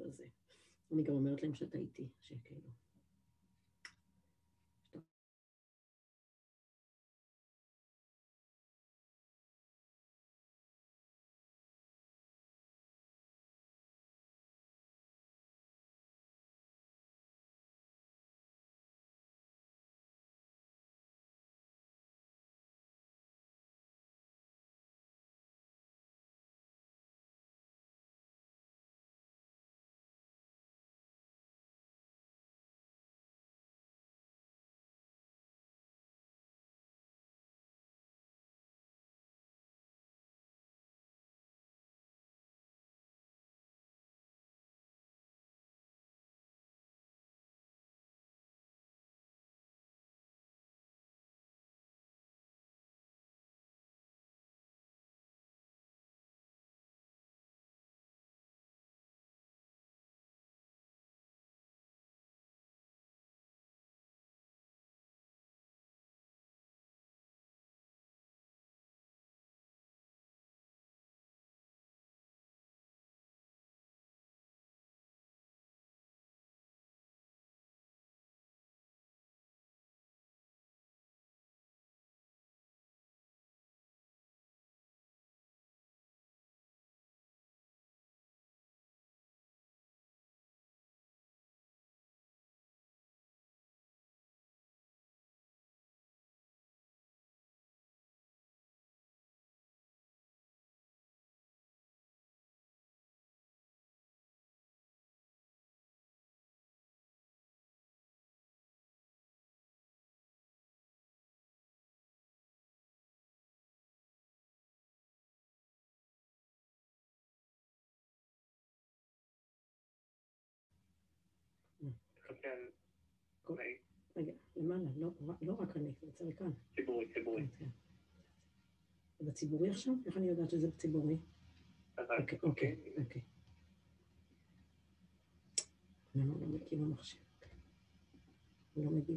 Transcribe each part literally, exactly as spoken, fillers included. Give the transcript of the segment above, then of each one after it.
הזה. אני גם אומרת להם שאתה איתי, שכאילו. רגע, למעלה, לא רק אני, זה יצא לכאן. ציבורי, ציבורי. זה בציבורי עכשיו? איך אני יודעת שזה בציבורי? אוקיי, אוקיי, אוקיי. למה לא מקים המחשב? הוא לא מגיב.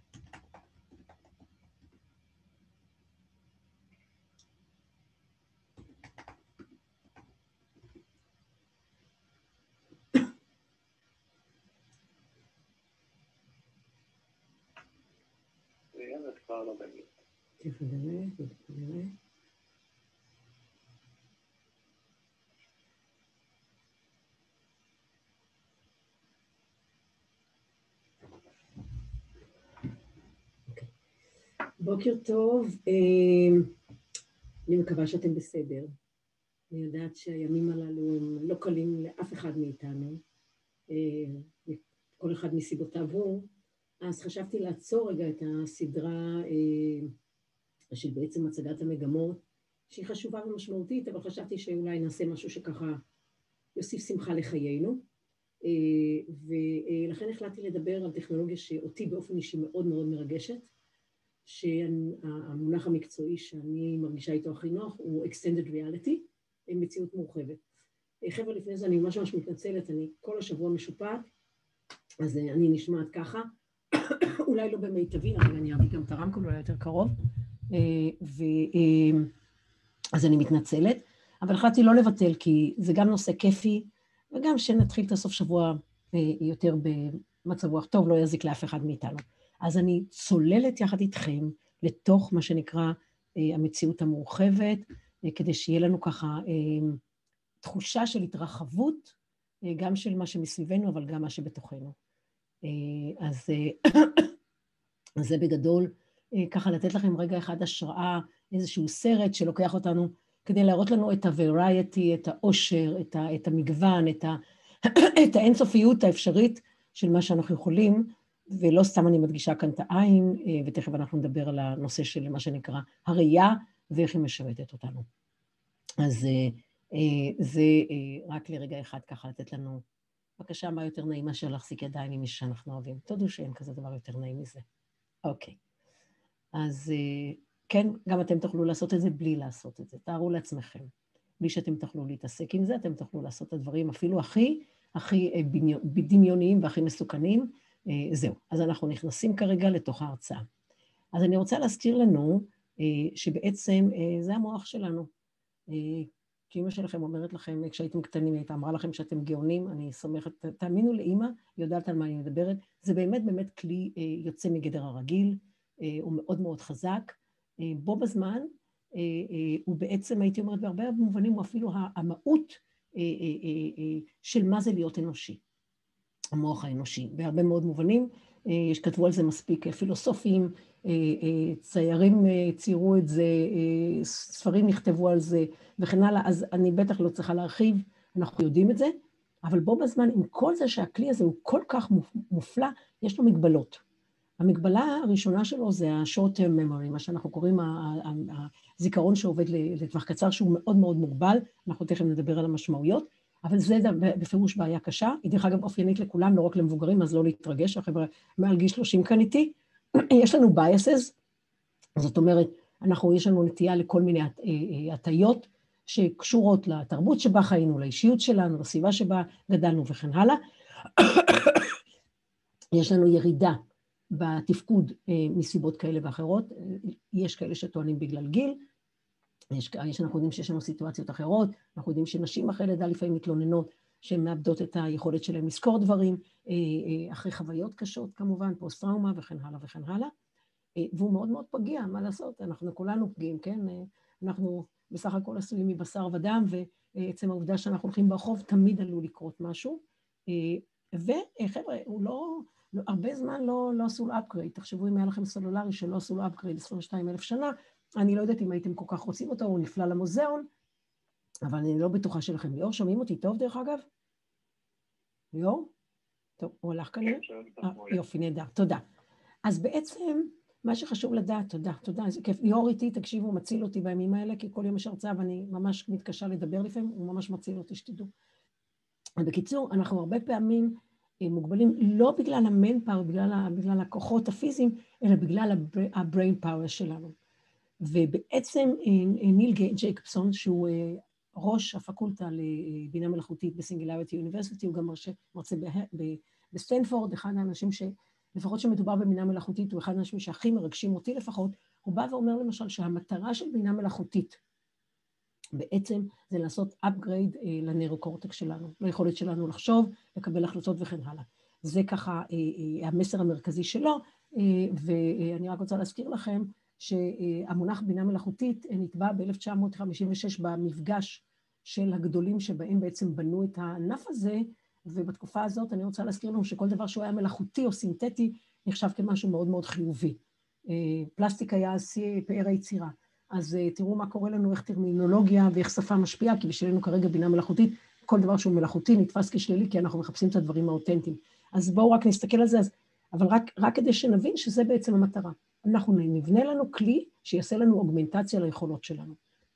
זה כבר לא בגיל. תכף נראה, תכף נראה. בוקר טוב, אני מקווה שאתם בסדר. אני יודעת שהימים הללו הם לא קלים לאף אחד מאיתנו, כל אחד מסיבותיו הוא, אז חשבתי לעצור רגע את הסדרה של בעצם הצגת המגמות, שהיא חשובה ומשמעותית, אבל חשבתי שאולי נעשה משהו שככה יוסיף שמחה לחיינו, ולכן החלטתי לדבר על טכנולוגיה שאותי באופן אישי מאוד מאוד מרגשת, שהמונח המקצועי שאני מרגישה איתו הכי נוח הוא Extended Reality, מציאות מורחבת. חבר'ה, לפני זה אני ממש ממש מתנצלת, אני כל השבוע משופעת, אז אני נשמעת ככה, אולי לא במיטבי, אבל אני אביא גם את הרמקול אולי יותר קרוב, אז אני מתנצלת, אבל החלטתי לא לבטל, כי זה גם נושא כיפי, וגם שנתחיל את הסוף שבוע יותר במצב רוח טוב, לא יזיק לאף אחד מאיתנו. אז אני צוללת יחד איתכם לתוך מה שנקרא המציאות המורחבת, כדי שיהיה לנו ככה תחושה של התרחבות, גם של מה שמסביבנו, אבל גם מה שבתוכנו. אז, אז זה בגדול, ככה לתת לכם רגע אחד השראה, איזשהו סרט שלוקח אותנו, כדי להראות לנו את ה-variety, את העושר, את, ה, את המגוון, את, ה, את האינסופיות האפשרית של מה שאנחנו יכולים, ולא סתם אני מדגישה כאן את העין, ותכף אנחנו נדבר על הנושא של מה שנקרא הראייה, ואיך היא משרתת אותנו. אז זה רק לרגע אחד ככה לתת לנו, בבקשה, מה יותר נעים מאשר להחזיק ידיים עם מי שאנחנו אוהבים. תודו שאין כזה דבר יותר נעים מזה. אוקיי. אז כן, גם אתם תוכלו לעשות את זה בלי לעשות את זה. תארו לעצמכם. בלי שאתם תוכלו להתעסק עם זה, אתם תוכלו לעשות את הדברים אפילו הכי, הכי דמיוניים והכי מסוכנים. זהו. אז אנחנו נכנסים כרגע לתוך ההרצאה. אז אני רוצה להזכיר לנו שבעצם זה המוח שלנו. שאמא שלכם אומרת לכם, כשהייתם קטנים, היא הייתה אמרה לכם שאתם גאונים, אני סומכת, תאמינו לאמא, יודעת על מה אני מדברת, זה באמת באמת כלי יוצא מגדר הרגיל, הוא מאוד מאוד חזק, בו בזמן, הוא בעצם, הייתי אומרת, בהרבה מובנים, הוא אפילו המהות של מה זה להיות אנושי, המוח האנושי, בהרבה מאוד מובנים, יש כתבו על זה מספיק פילוסופים, ציירים ציירו את זה, ספרים נכתבו על זה וכן הלאה, אז אני בטח לא צריכה להרחיב, אנחנו יודעים את זה, אבל בו בזמן, עם כל זה שהכלי הזה הוא כל כך מופלא, יש לו מגבלות. המגבלה הראשונה שלו זה ה-short term memory, מה שאנחנו קוראים הזיכרון שעובד לטווח קצר, שהוא מאוד מאוד מוגבל, אנחנו תכף נדבר על המשמעויות, אבל זה בפירוש בעיה קשה, היא דרך אגב אופיינית לכולם, לא רק למבוגרים, אז לא להתרגש, החבר'ה מעל גיל שלושים כאן איתי, יש לנו biases, זאת אומרת, אנחנו, יש לנו נטייה לכל מיני הטיות, שקשורות לתרבות שבה חיינו, לאישיות שלנו, לסביבה שבה גדלנו וכן הלאה. יש לנו ירידה בתפקוד מסיבות כאלה ואחרות, יש כאלה שטוענים בגלל גיל, יש, יש, אנחנו יודעים שיש לנו סיטואציות אחרות, אנחנו יודעים שנשים אחרי לידה לפעמים מתלוננות, שהן מאבדות את היכולת שלהם לזכור דברים, אחרי חוויות קשות כמובן, פוסט-טראומה וכן הלאה וכן הלאה, והוא מאוד מאוד פגיע, מה לעשות? אנחנו כולנו פגיעים, כן? אנחנו בסך הכל עשויים מבשר ודם, ועצם העובדה שאנחנו הולכים ברחוב, תמיד עלול לקרות משהו, וחבר'ה, הוא לא, לא, הרבה זמן לא, לא עשו לו upgrade, תחשבו אם היה לכם סלולרי שלא עשו לו upgrade עשרים ושתיים אלף שנה, אני לא יודעת אם הייתם כל כך רוצים אותו, הוא נפלא למוזיאון, אבל אני לא בטוחה שלכם. ליאור, שומעים אותי טוב דרך אגב? ליאור? טוב, הוא הלך כנראה? יופי, נהדר, תודה. אז בעצם, מה שחשוב לדעת, תודה, תודה, זה כיף. ליאור איתי, תקשיבו, הוא מציל אותי בימים האלה, כי כל יום יש הרצאה ואני ממש מתקשה לדבר לפעמים, הוא ממש מציל אותי, שתדעו. בקיצור, אנחנו הרבה פעמים מוגבלים, לא בגלל המנפאוור, בגלל, בגלל הכוחות הפיזיים, אלא בגלל הבריין פאוור שלנו. ובעצם ניל ג'ייקובסון, שהוא ראש הפקולטה לבינה מלאכותית בסינגולריטי יוניברסיטי, הוא גם מרצה, מרצה בסטנפורד, אחד האנשים ש... לפחות שמדובר בבינה מלאכותית, הוא אחד האנשים שהכי מרגשים אותי לפחות, הוא בא ואומר למשל שהמטרה של בינה מלאכותית, בעצם זה לעשות upgrade לנוירוקורטקס שלנו, ליכולת שלנו לחשוב, לקבל החלטות וכן הלאה. זה ככה המסר המרכזי שלו, ואני רק רוצה להזכיר לכם, שהמונח בינה מלאכותית נטבע ב-אלף תשע מאות חמישים ושש במפגש של הגדולים שבהם בעצם בנו את הענף הזה, ובתקופה הזאת אני רוצה להזכיר לנו שכל דבר שהוא היה מלאכותי או סינתטי נחשב כמשהו מאוד מאוד חיובי. פלסטיק היה פאר היצירה. אז תראו מה קורה לנו, איך טרמינולוגיה ואיך שפה משפיעה, כי בשבילנו כרגע בינה מלאכותית, כל דבר שהוא מלאכותי נתפס כשלילי, כי אנחנו מחפשים את הדברים האותנטיים. אז בואו רק נסתכל על זה, אז, אבל רק, רק כדי שנבין שזה בעצם המטרה. אנחנו נבנה לנו כלי שיעשה לנו אוגמנטציה ליכולות שלנו.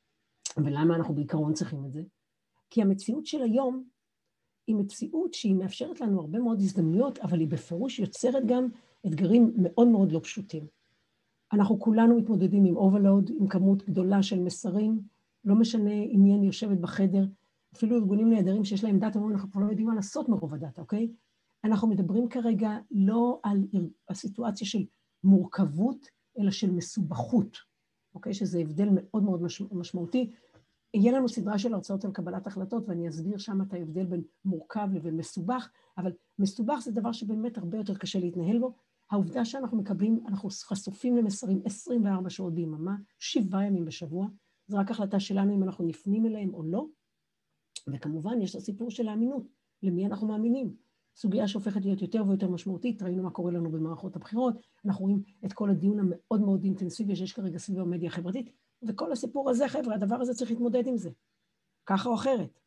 ולמה אנחנו בעיקרון צריכים את זה? כי המציאות של היום היא מציאות שהיא מאפשרת לנו הרבה מאוד הזדמנויות, אבל היא בפירוש יוצרת גם אתגרים מאוד מאוד לא פשוטים. אנחנו כולנו מתמודדים עם overload, עם כמות גדולה של מסרים, לא משנה עם מי אני יושבת בחדר, אפילו ארגונים נהדרים שיש להם דאטה, אנחנו כבר לא יודעים מה לעשות מרוב הדאטה, אוקיי? אנחנו מדברים כרגע לא על הסיטואציה של מורכבות, אלא של מסובכות, אוקיי? שזה הבדל מאוד מאוד משמעותי. יהיה לנו סדרה של הרצאות על קבלת החלטות, ואני אסביר שם את ההבדל בין מורכב לבין מסובך, אבל מסובך זה דבר שבאמת הרבה יותר קשה להתנהל בו. העובדה שאנחנו מקבלים, אנחנו חשופים למסרים עשרים וארבע שעות ביממה, שבעה ימים בשבוע, זו רק החלטה שלנו אם אנחנו נפנים אליהם או לא, וכמובן יש את הסיפור של האמינות, למי אנחנו מאמינים. סוגיה שהופכת להיות יותר ויותר משמעותית, ראינו מה קורה לנו במערכות הבחירות, אנחנו רואים את כל הדיון המאוד מאוד אינטנסיבי שיש כרגע סביב המדיה החברתית, וכל הסיפור הזה, חבר'ה, הדבר הזה צריך להתמודד עם זה, ככה או אחרת.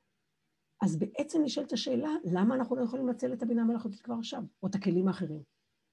אז בעצם נשאלת השאלה, למה אנחנו לא יכולים לנצל את הבינה המלאכותית כבר עכשיו, או את הכלים האחרים?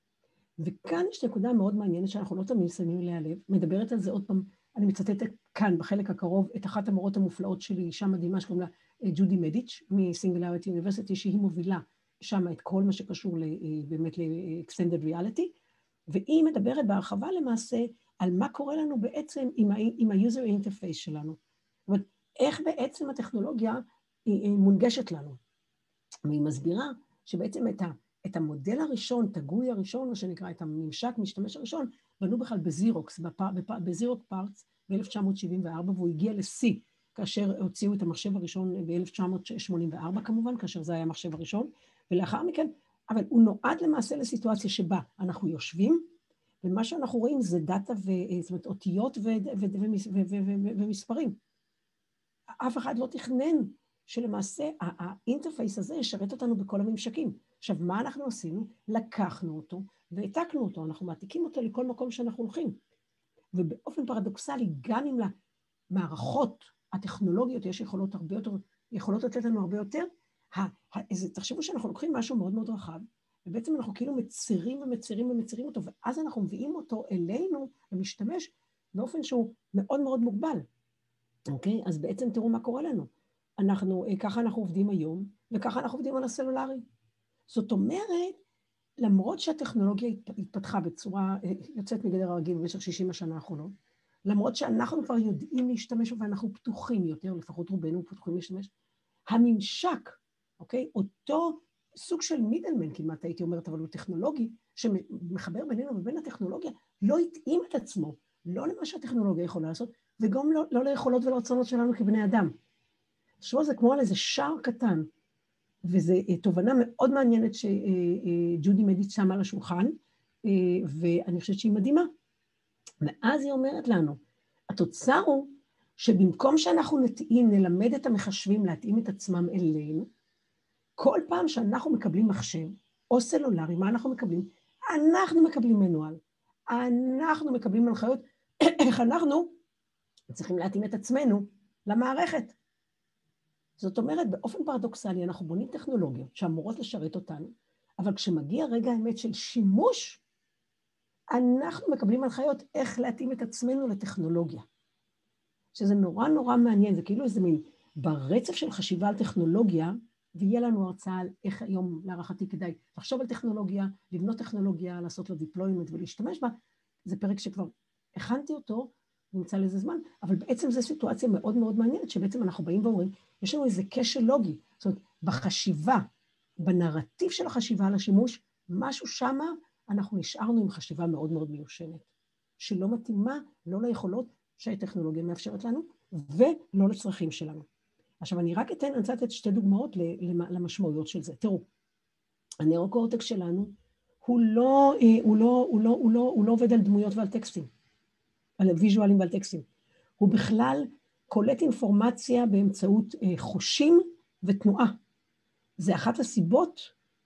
וכאן יש נקודה מאוד מעניינת שאנחנו לא תמיד שמים אליה לב, מדברת על זה עוד פעם, אני מצטטת כאן בחלק הקרוב, את אחת המורות המופלאות שלי, אישה מדהימה שקוראים לה ג'ודי מדיץ' מסינגולריטי יוניברסיטי, שהיא מובילה שם את כל מה שקשור באמת ל-extended reality, והיא מדברת בהרחבה למעשה על מה קורה לנו בעצם עם, עם ה-user interface שלנו. זאת אומרת, איך בעצם הטכנולוגיה מונגשת לנו. והיא מסבירה שבעצם את, ה, את המודל הראשון, את הגוי הראשון, מה שנקרא, את הממשק משתמש הראשון, בנו בכלל בזירוקס, בזירוק פארטס ב-אלף תשע מאות שבעים וארבע, והוא הגיע ל-C, כאשר הוציאו את המחשב הראשון ב-אלף תשע מאות שמונים וארבע כמובן, כאשר זה היה המחשב הראשון, ולאחר מכן, אבל הוא נועד למעשה לסיטואציה שבה אנחנו יושבים, ומה שאנחנו רואים זה דאטה, זאת אומרת, אותיות ומספרים. אף אחד לא תכנן שלמעשה האינטרפייס הזה ישרת אותנו בכל הממשקים. עכשיו, מה אנחנו עשינו? לקחנו אותו והעתקנו אותו, אנחנו מעתיקים אותו לכל מקום שאנחנו הולכים. ובאופן פרדוקסלי, גם אם למערכות הטכנולוגיות יש יכולות הרבה יותר, יכולות לתת לנו הרבה יותר, תחשבו שאנחנו לוקחים משהו מאוד מאוד רחב, ובעצם אנחנו כאילו מצירים ומצירים ומצירים אותו, ואז אנחנו מביאים אותו אלינו ומשתמש באופן שהוא מאוד מאוד מוגבל. אוקיי? אז בעצם תראו מה קורה לנו. אנחנו, ככה אנחנו עובדים היום, וככה אנחנו עובדים על הסלולרי. זאת אומרת, למרות שהטכנולוגיה התפתחה בצורה, יוצאת מגדר הרגיל במשך שישים השנה האחרונות, למרות שאנחנו כבר יודעים להשתמש, ואנחנו פתוחים יותר, לפחות רובנו פתוחים להשתמש, הממשק, אוקיי? אותו סוג של מידלמן, כמעט הייתי אומרת, אבל הוא טכנולוגי, שמחבר בינינו ובין הטכנולוגיה, לא התאים את עצמו, לא למה שהטכנולוגיה יכולה לעשות, וגם לא, לא ליכולות ולרצונות שלנו כבני אדם. תחשבו, זה כמו על איזה שער קטן, וזו תובנה מאוד מעניינת שג'ודי מדיץ' שמה על השולחן, ואני חושבת שהיא מדהימה. ואז היא אומרת לנו, התוצר הוא שבמקום שאנחנו נתאים, נלמד את המחשבים להתאים את עצמם אלינו, כל פעם שאנחנו מקבלים מחשב או סלולרי, מה אנחנו מקבלים? אנחנו מקבלים מנואל, אנחנו מקבלים הנחיות, איך אנחנו צריכים להתאים את עצמנו למערכת. זאת אומרת, באופן פרדוקסלי, אנחנו בונים טכנולוגיות שאמורות לשרת אותנו, אבל כשמגיע רגע האמת של שימוש, אנחנו מקבלים הנחיות איך להתאים את עצמנו לטכנולוגיה. שזה נורא נורא מעניין, זה כאילו איזה מין ברצף של חשיבה על טכנולוגיה, ויהיה לנו הרצאה על איך היום להערכתי כדאי לחשוב על טכנולוגיה, לבנות טכנולוגיה, לעשות לו deployment ולהשתמש בה. זה פרק שכבר הכנתי אותו, נמצא לזה זמן, אבל בעצם זו סיטואציה מאוד מאוד מעניינת, שבעצם אנחנו באים ואומרים, יש לנו איזה קשר לוגי, זאת אומרת, בחשיבה, בנרטיב של החשיבה על השימוש, משהו שמה אנחנו נשארנו עם חשיבה מאוד מאוד מיושנת, שלא מתאימה, לא ליכולות שהטכנולוגיה מאפשרת לנו, ולא לצרכים שלנו. עכשיו, אני רק אתן, אני רוצה לתת שתי דוגמאות למשמעויות של זה. תראו, הנאורוקורטקס שלנו, הוא לא, הוא לא, הוא לא, הוא לא, הוא לא עובד על דמויות ועל טקסטים, על ויז'ואלים ועל טקסטים. הוא בכלל קולט אינפורמציה באמצעות חושים ותנועה. זה אחת הסיבות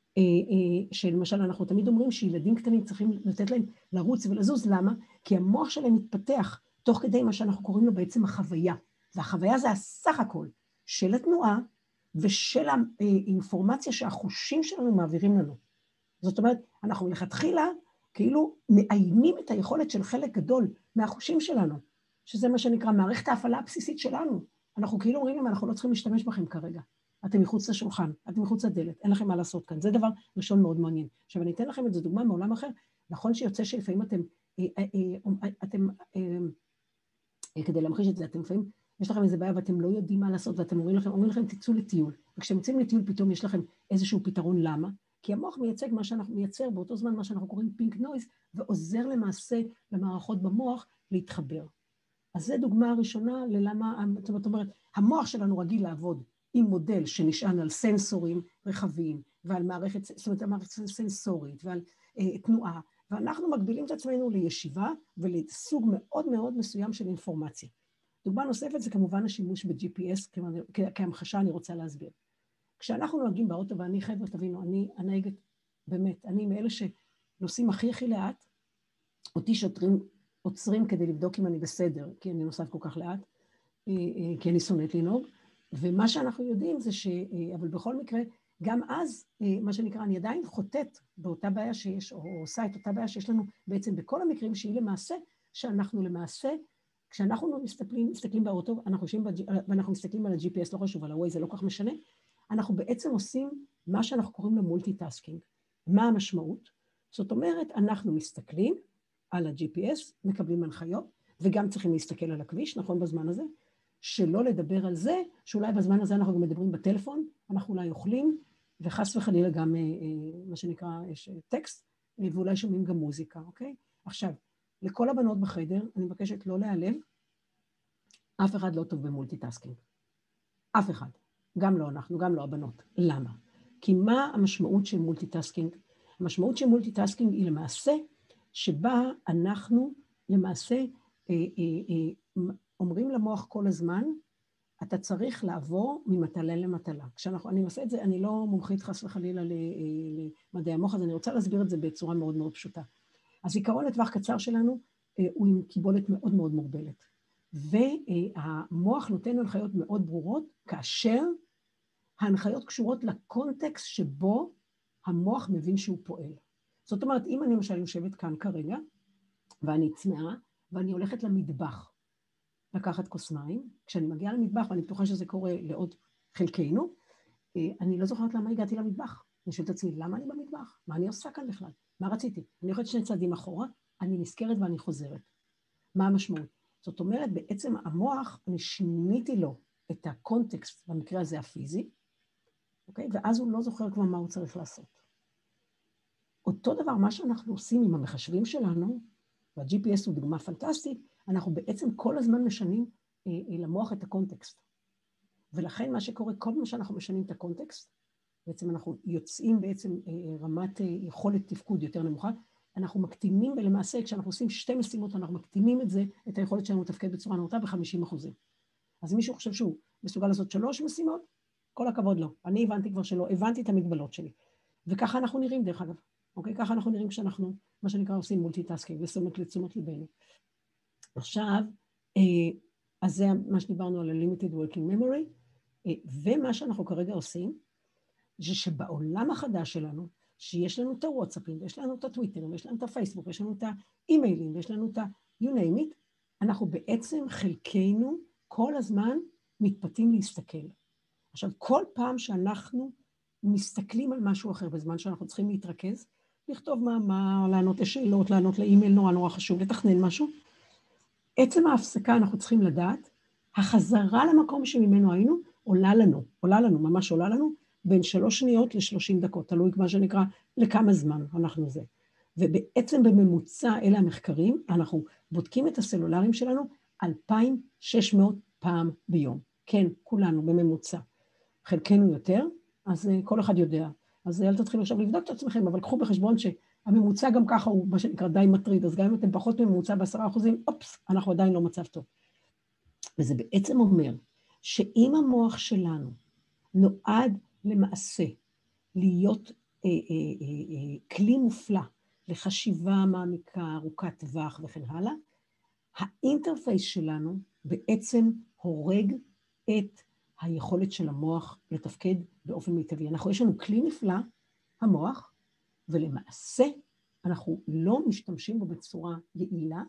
שלמשל אנחנו תמיד אומרים שילדים קטנים צריכים לתת להם לרוץ ולזוז. למה? כי המוח שלהם מתפתח תוך כדי מה שאנחנו קוראים לו בעצם החוויה. והחוויה זה הסך הכל של התנועה ושל האינפורמציה שהחושים שלנו מעבירים לנו. זאת אומרת, אנחנו מלכתחילה כאילו מאיימים את היכולת של חלק גדול מהחושים שלנו, שזה מה שנקרא מערכת ההפעלה הבסיסית שלנו. אנחנו כאילו אומרים להם, אנחנו לא צריכים להשתמש בכם כרגע. אתם מחוץ לשולחן, אתם מחוץ לדלת, אין לכם מה לעשות כאן. זה דבר ראשון מאוד מעניין. עכשיו, אני אתן לכם את זה דוגמה מעולם אחר. נכון שיוצא שלפעמים אתם, אתם, כדי להמחיש את זה, אתם לפעמים, יש לכם איזה בעיה ואתם לא יודעים מה לעשות, ואתם אומרים לכם, אומרים לכם, תצאו לטיול. וכשאתם יוצאים לטיול, פתאום יש לכם איזשהו פתרון. למה? כי המוח מייצג מה שאנחנו מייצר באותו זמן, מה שאנחנו קוראים פינק נויז, ועוזר למעשה למערכות במוח להתחבר. אז זו דוגמה ראשונה ללמה, זאת אומרת, המוח שלנו רגיל לעבוד עם מודל שנשען על סנסורים רחבים, ועל מערכת, זאת אומרת, מערכת סנסורית, ועל אה, תנועה, ואנחנו מגבילים את עצמנו לישיבה, ולסוג מאוד מאוד מסוים של אינפורמציה. דוגמה נוספת זה כמובן השימוש ב-ג'י פי אס, כהמחשה אני רוצה להסביר. כשאנחנו נוהגים באוטו, ואני חבר'ה, תבינו, אני הנהגת, באמת, אני מאלה שנוסעים הכי הכי לאט, אותי שוטרים עוצרים כדי לבדוק אם אני בסדר, כי אני נוסעת כל כך לאט, כי אני שונאת לנהוג, ומה שאנחנו יודעים זה ש... אבל בכל מקרה, גם אז, מה שנקרא, אני עדיין חוטאת באותה בעיה שיש, או עושה את אותה בעיה שיש לנו בעצם בכל המקרים, שהיא למעשה, שאנחנו למעשה, כשאנחנו מסתכלים, מסתכלים באוטו, אנחנו יושבים, ואנחנו מסתכלים על ה-ג'י פי אס, לא חשוב, על ה-Waze, זה לא כל כך משנה, אנחנו בעצם עושים מה שאנחנו קוראים לו מולטי-טאסקינג. מה המשמעות? זאת אומרת, אנחנו מסתכלים על ה-ג'י פי אס, מקבלים הנחיות, וגם צריכים להסתכל על הכביש, נכון בזמן הזה, שלא לדבר על זה, שאולי בזמן הזה אנחנו גם מדברים בטלפון, אנחנו אולי אוכלים, וחס וחלילה גם מה שנקרא יש טקסט, ואולי שומעים גם מוזיקה, אוקיי? עכשיו, לכל הבנות בחדר, אני מבקשת לא להיעלב, אף אחד לא טוב במולטיטאסקינג. אף אחד. גם לא אנחנו, גם לא הבנות. למה? כי מה המשמעות של מולטיטאסקינג? המשמעות של מולטיטאסקינג היא למעשה שבה אנחנו למעשה אה, אה, אה, אומרים למוח כל הזמן, אתה צריך לעבור ממטלה למטלה. כשאני עושה את זה, אני לא מומחית חס וחלילה למדעי המוח, אז אני רוצה להסביר את זה בצורה מאוד מאוד פשוטה. הזיכרון לטווח קצר שלנו הוא עם קיבולת מאוד מאוד מוגבלת. והמוח נותן הנחיות מאוד ברורות, כאשר ההנחיות קשורות לקונטקסט שבו המוח מבין שהוא פועל. זאת אומרת, אם אני למשל יושבת כאן כרגע, ואני צמאה, ואני הולכת למטבח, לקחת כוס מים, כשאני מגיעה למטבח, ואני בטוחה שזה קורה לעוד חלקנו, אני לא זוכרת למה הגעתי למטבח. אני שואלת את עצמי, למה אני במטבח? מה אני עושה כאן בכלל? מה רציתי? אני הולכת שני צעדים אחורה, אני נזכרת ואני חוזרת. מה המשמעות? זאת אומרת, בעצם המוח, אני שיניתי לו את הקונטקסט, במקרה הזה הפיזי, אוקיי? ואז הוא לא זוכר כבר מה הוא צריך לעשות. אותו דבר, מה שאנחנו עושים עם המחשבים שלנו, וה-ג'י פי אס הוא דוגמה פנטסטית, אנחנו בעצם כל הזמן משנים אה, למוח את הקונטקסט. ולכן מה שקורה, כל מה שאנחנו משנים את הקונטקסט, בעצם אנחנו יוצאים בעצם אה, רמת אה, יכולת תפקוד יותר נמוכה, אנחנו מקטינים, ולמעשה כשאנחנו עושים שתי משימות, אנחנו מקטינים את זה, את היכולת שלנו לתפקד בצורה נאותה ב-חמישים אחוזים. אז אם מישהו חושב שהוא מסוגל לעשות שלוש משימות, כל הכבוד לא. אני הבנתי כבר שלא, הבנתי את המגבלות שלי. וככה אנחנו נראים דרך אגב. אוקיי? ככה אנחנו נראים כשאנחנו, מה שנקרא, עושים מולטיטאסקינג, ושמות לתשומת ליבנו. עכשיו, אז זה מה שדיברנו על ה-limited working memory, ומה שאנחנו כרגע עושים, זה שבעולם החדש שלנו, שיש לנו את הוואטסאפים, ויש לנו את הטוויטרים, ויש לנו את הפייסבוק, ויש לנו את האימיילים, ויש לנו את ה-you name it, אנחנו בעצם חלקנו כל הזמן מתפתים להסתכל. עכשיו, כל פעם שאנחנו מסתכלים על משהו אחר, בזמן שאנחנו צריכים להתרכז, לכתוב מאמר, לענות לשאלות, לענות לאימייל, נורא נורא חשוב, לתכנן משהו, עצם ההפסקה אנחנו צריכים לדעת, החזרה למקום שממנו היינו, עולה לנו, עולה לנו, ממש עולה לנו, בין שלוש שניות לשלושים דקות, תלוי מה שנקרא, לכמה זמן אנחנו זה. ובעצם בממוצע, אלה המחקרים, אנחנו בודקים את הסלולרים שלנו, אלפיים ושש מאות פעם ביום. כן, כולנו בממוצע. חלקנו יותר, אז כל אחד יודע. אז אל תתחילו עכשיו לבדוק את עצמכם, אבל קחו בחשבון שהממוצע גם ככה הוא מה שנקרא די מטריד, אז גם אם אתם פחות מממוצע בעשרה אחוזים, אופס, אנחנו עדיין לא מצב טוב. וזה בעצם אומר שאם המוח שלנו נועד למעשה להיות אה, אה, אה, אה, כלי מופלא לחשיבה מעמיקה, ארוכת טווח וכן הלאה, האינטרפייס שלנו בעצם הורג את היכולת של המוח לתפקד באופן מיטבי. אנחנו, יש לנו כלי נפלא, המוח, ולמעשה אנחנו לא משתמשים בו בצורה יעילה,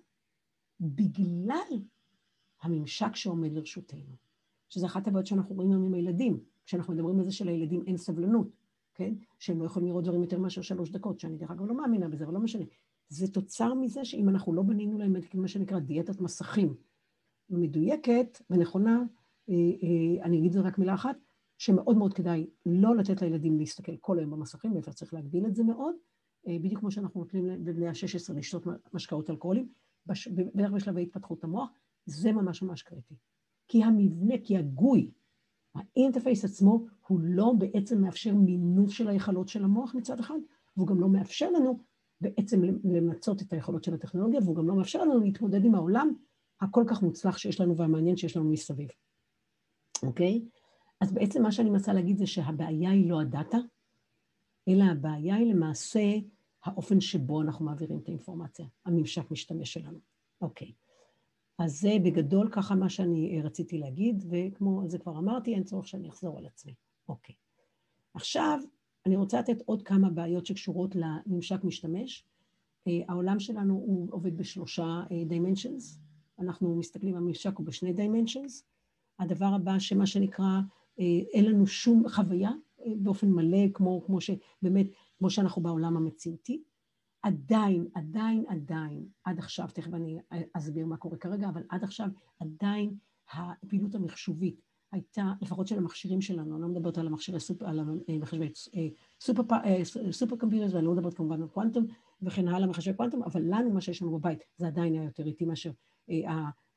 בגלל הממשק שעומד לרשותנו. שזה אחת הבעיות שאנחנו רואים עם הילדים, כשאנחנו מדברים על זה שלילדים אין סבלנות, כן? שהם לא יכולים לראות דברים יותר מאשר שלוש דקות, שאני דרך אגב לא מאמינה בזה, אבל לא משנה. זה תוצר מזה שאם אנחנו לא בנינו להם מה שנקרא דיאטת מסכים, מדויקת ונכונה, אני אגיד את זה רק מילה אחת, שמאוד מאוד כדאי לא לתת לילדים להסתכל כל היום במסכים, ואיפה צריך להגביל את זה מאוד, בדיוק כמו שאנחנו נותנים בבני ה-שש עשרה לשתות משקאות אלכוהולים, בערך בשלבי התפתחות המוח, זה ממש ממש קריטי. כי המבנה, כי הגוי, האינטרפייס עצמו, הוא לא בעצם מאפשר מינוף של היכולות של המוח מצד אחד, והוא גם לא מאפשר לנו בעצם למצות את היכולות של הטכנולוגיה, והוא גם לא מאפשר לנו להתמודד עם העולם הכל כך מוצלח שיש לנו והמעניין שיש לנו מסביב. אוקיי? אז בעצם מה שאני מנסה להגיד זה שהבעיה היא לא הדאטה, אלא הבעיה היא למעשה האופן שבו אנחנו מעבירים את האינפורמציה, הממשק משתמש שלנו. אוקיי. אז זה בגדול ככה מה שאני רציתי להגיד, וכמו זה כבר אמרתי, אין צורך שאני אחזור על עצמי. אוקיי. עכשיו, אני רוצה לתת עוד כמה בעיות שקשורות לממשק משתמש. העולם שלנו הוא עובד בשלושה dimensions, אנחנו מסתכלים על ממשק הוא בשני dimensions. הדבר הבא שמה שנקרא, אין לנו שום חוויה באופן מלא, כמו, כמו שבאמת, כמו שאנחנו בעולם המציאותי. עדיין, עדיין, עדיין, עד עכשיו, תכף אני אסביר מה קורה כרגע, אבל עד עכשיו עדיין הפעילות המחשובית הייתה, לפחות של המכשירים שלנו, אני לא מדברת על המכשירי סופר, על המחשבי סופר, סופר קומפיוטרס, ואני לא מדברת כמובן על קוונטום, וכן הלאה מחשבי קוונטום, אבל לנו מה שיש לנו בבית, זה עדיין היה יותר איטי מאשר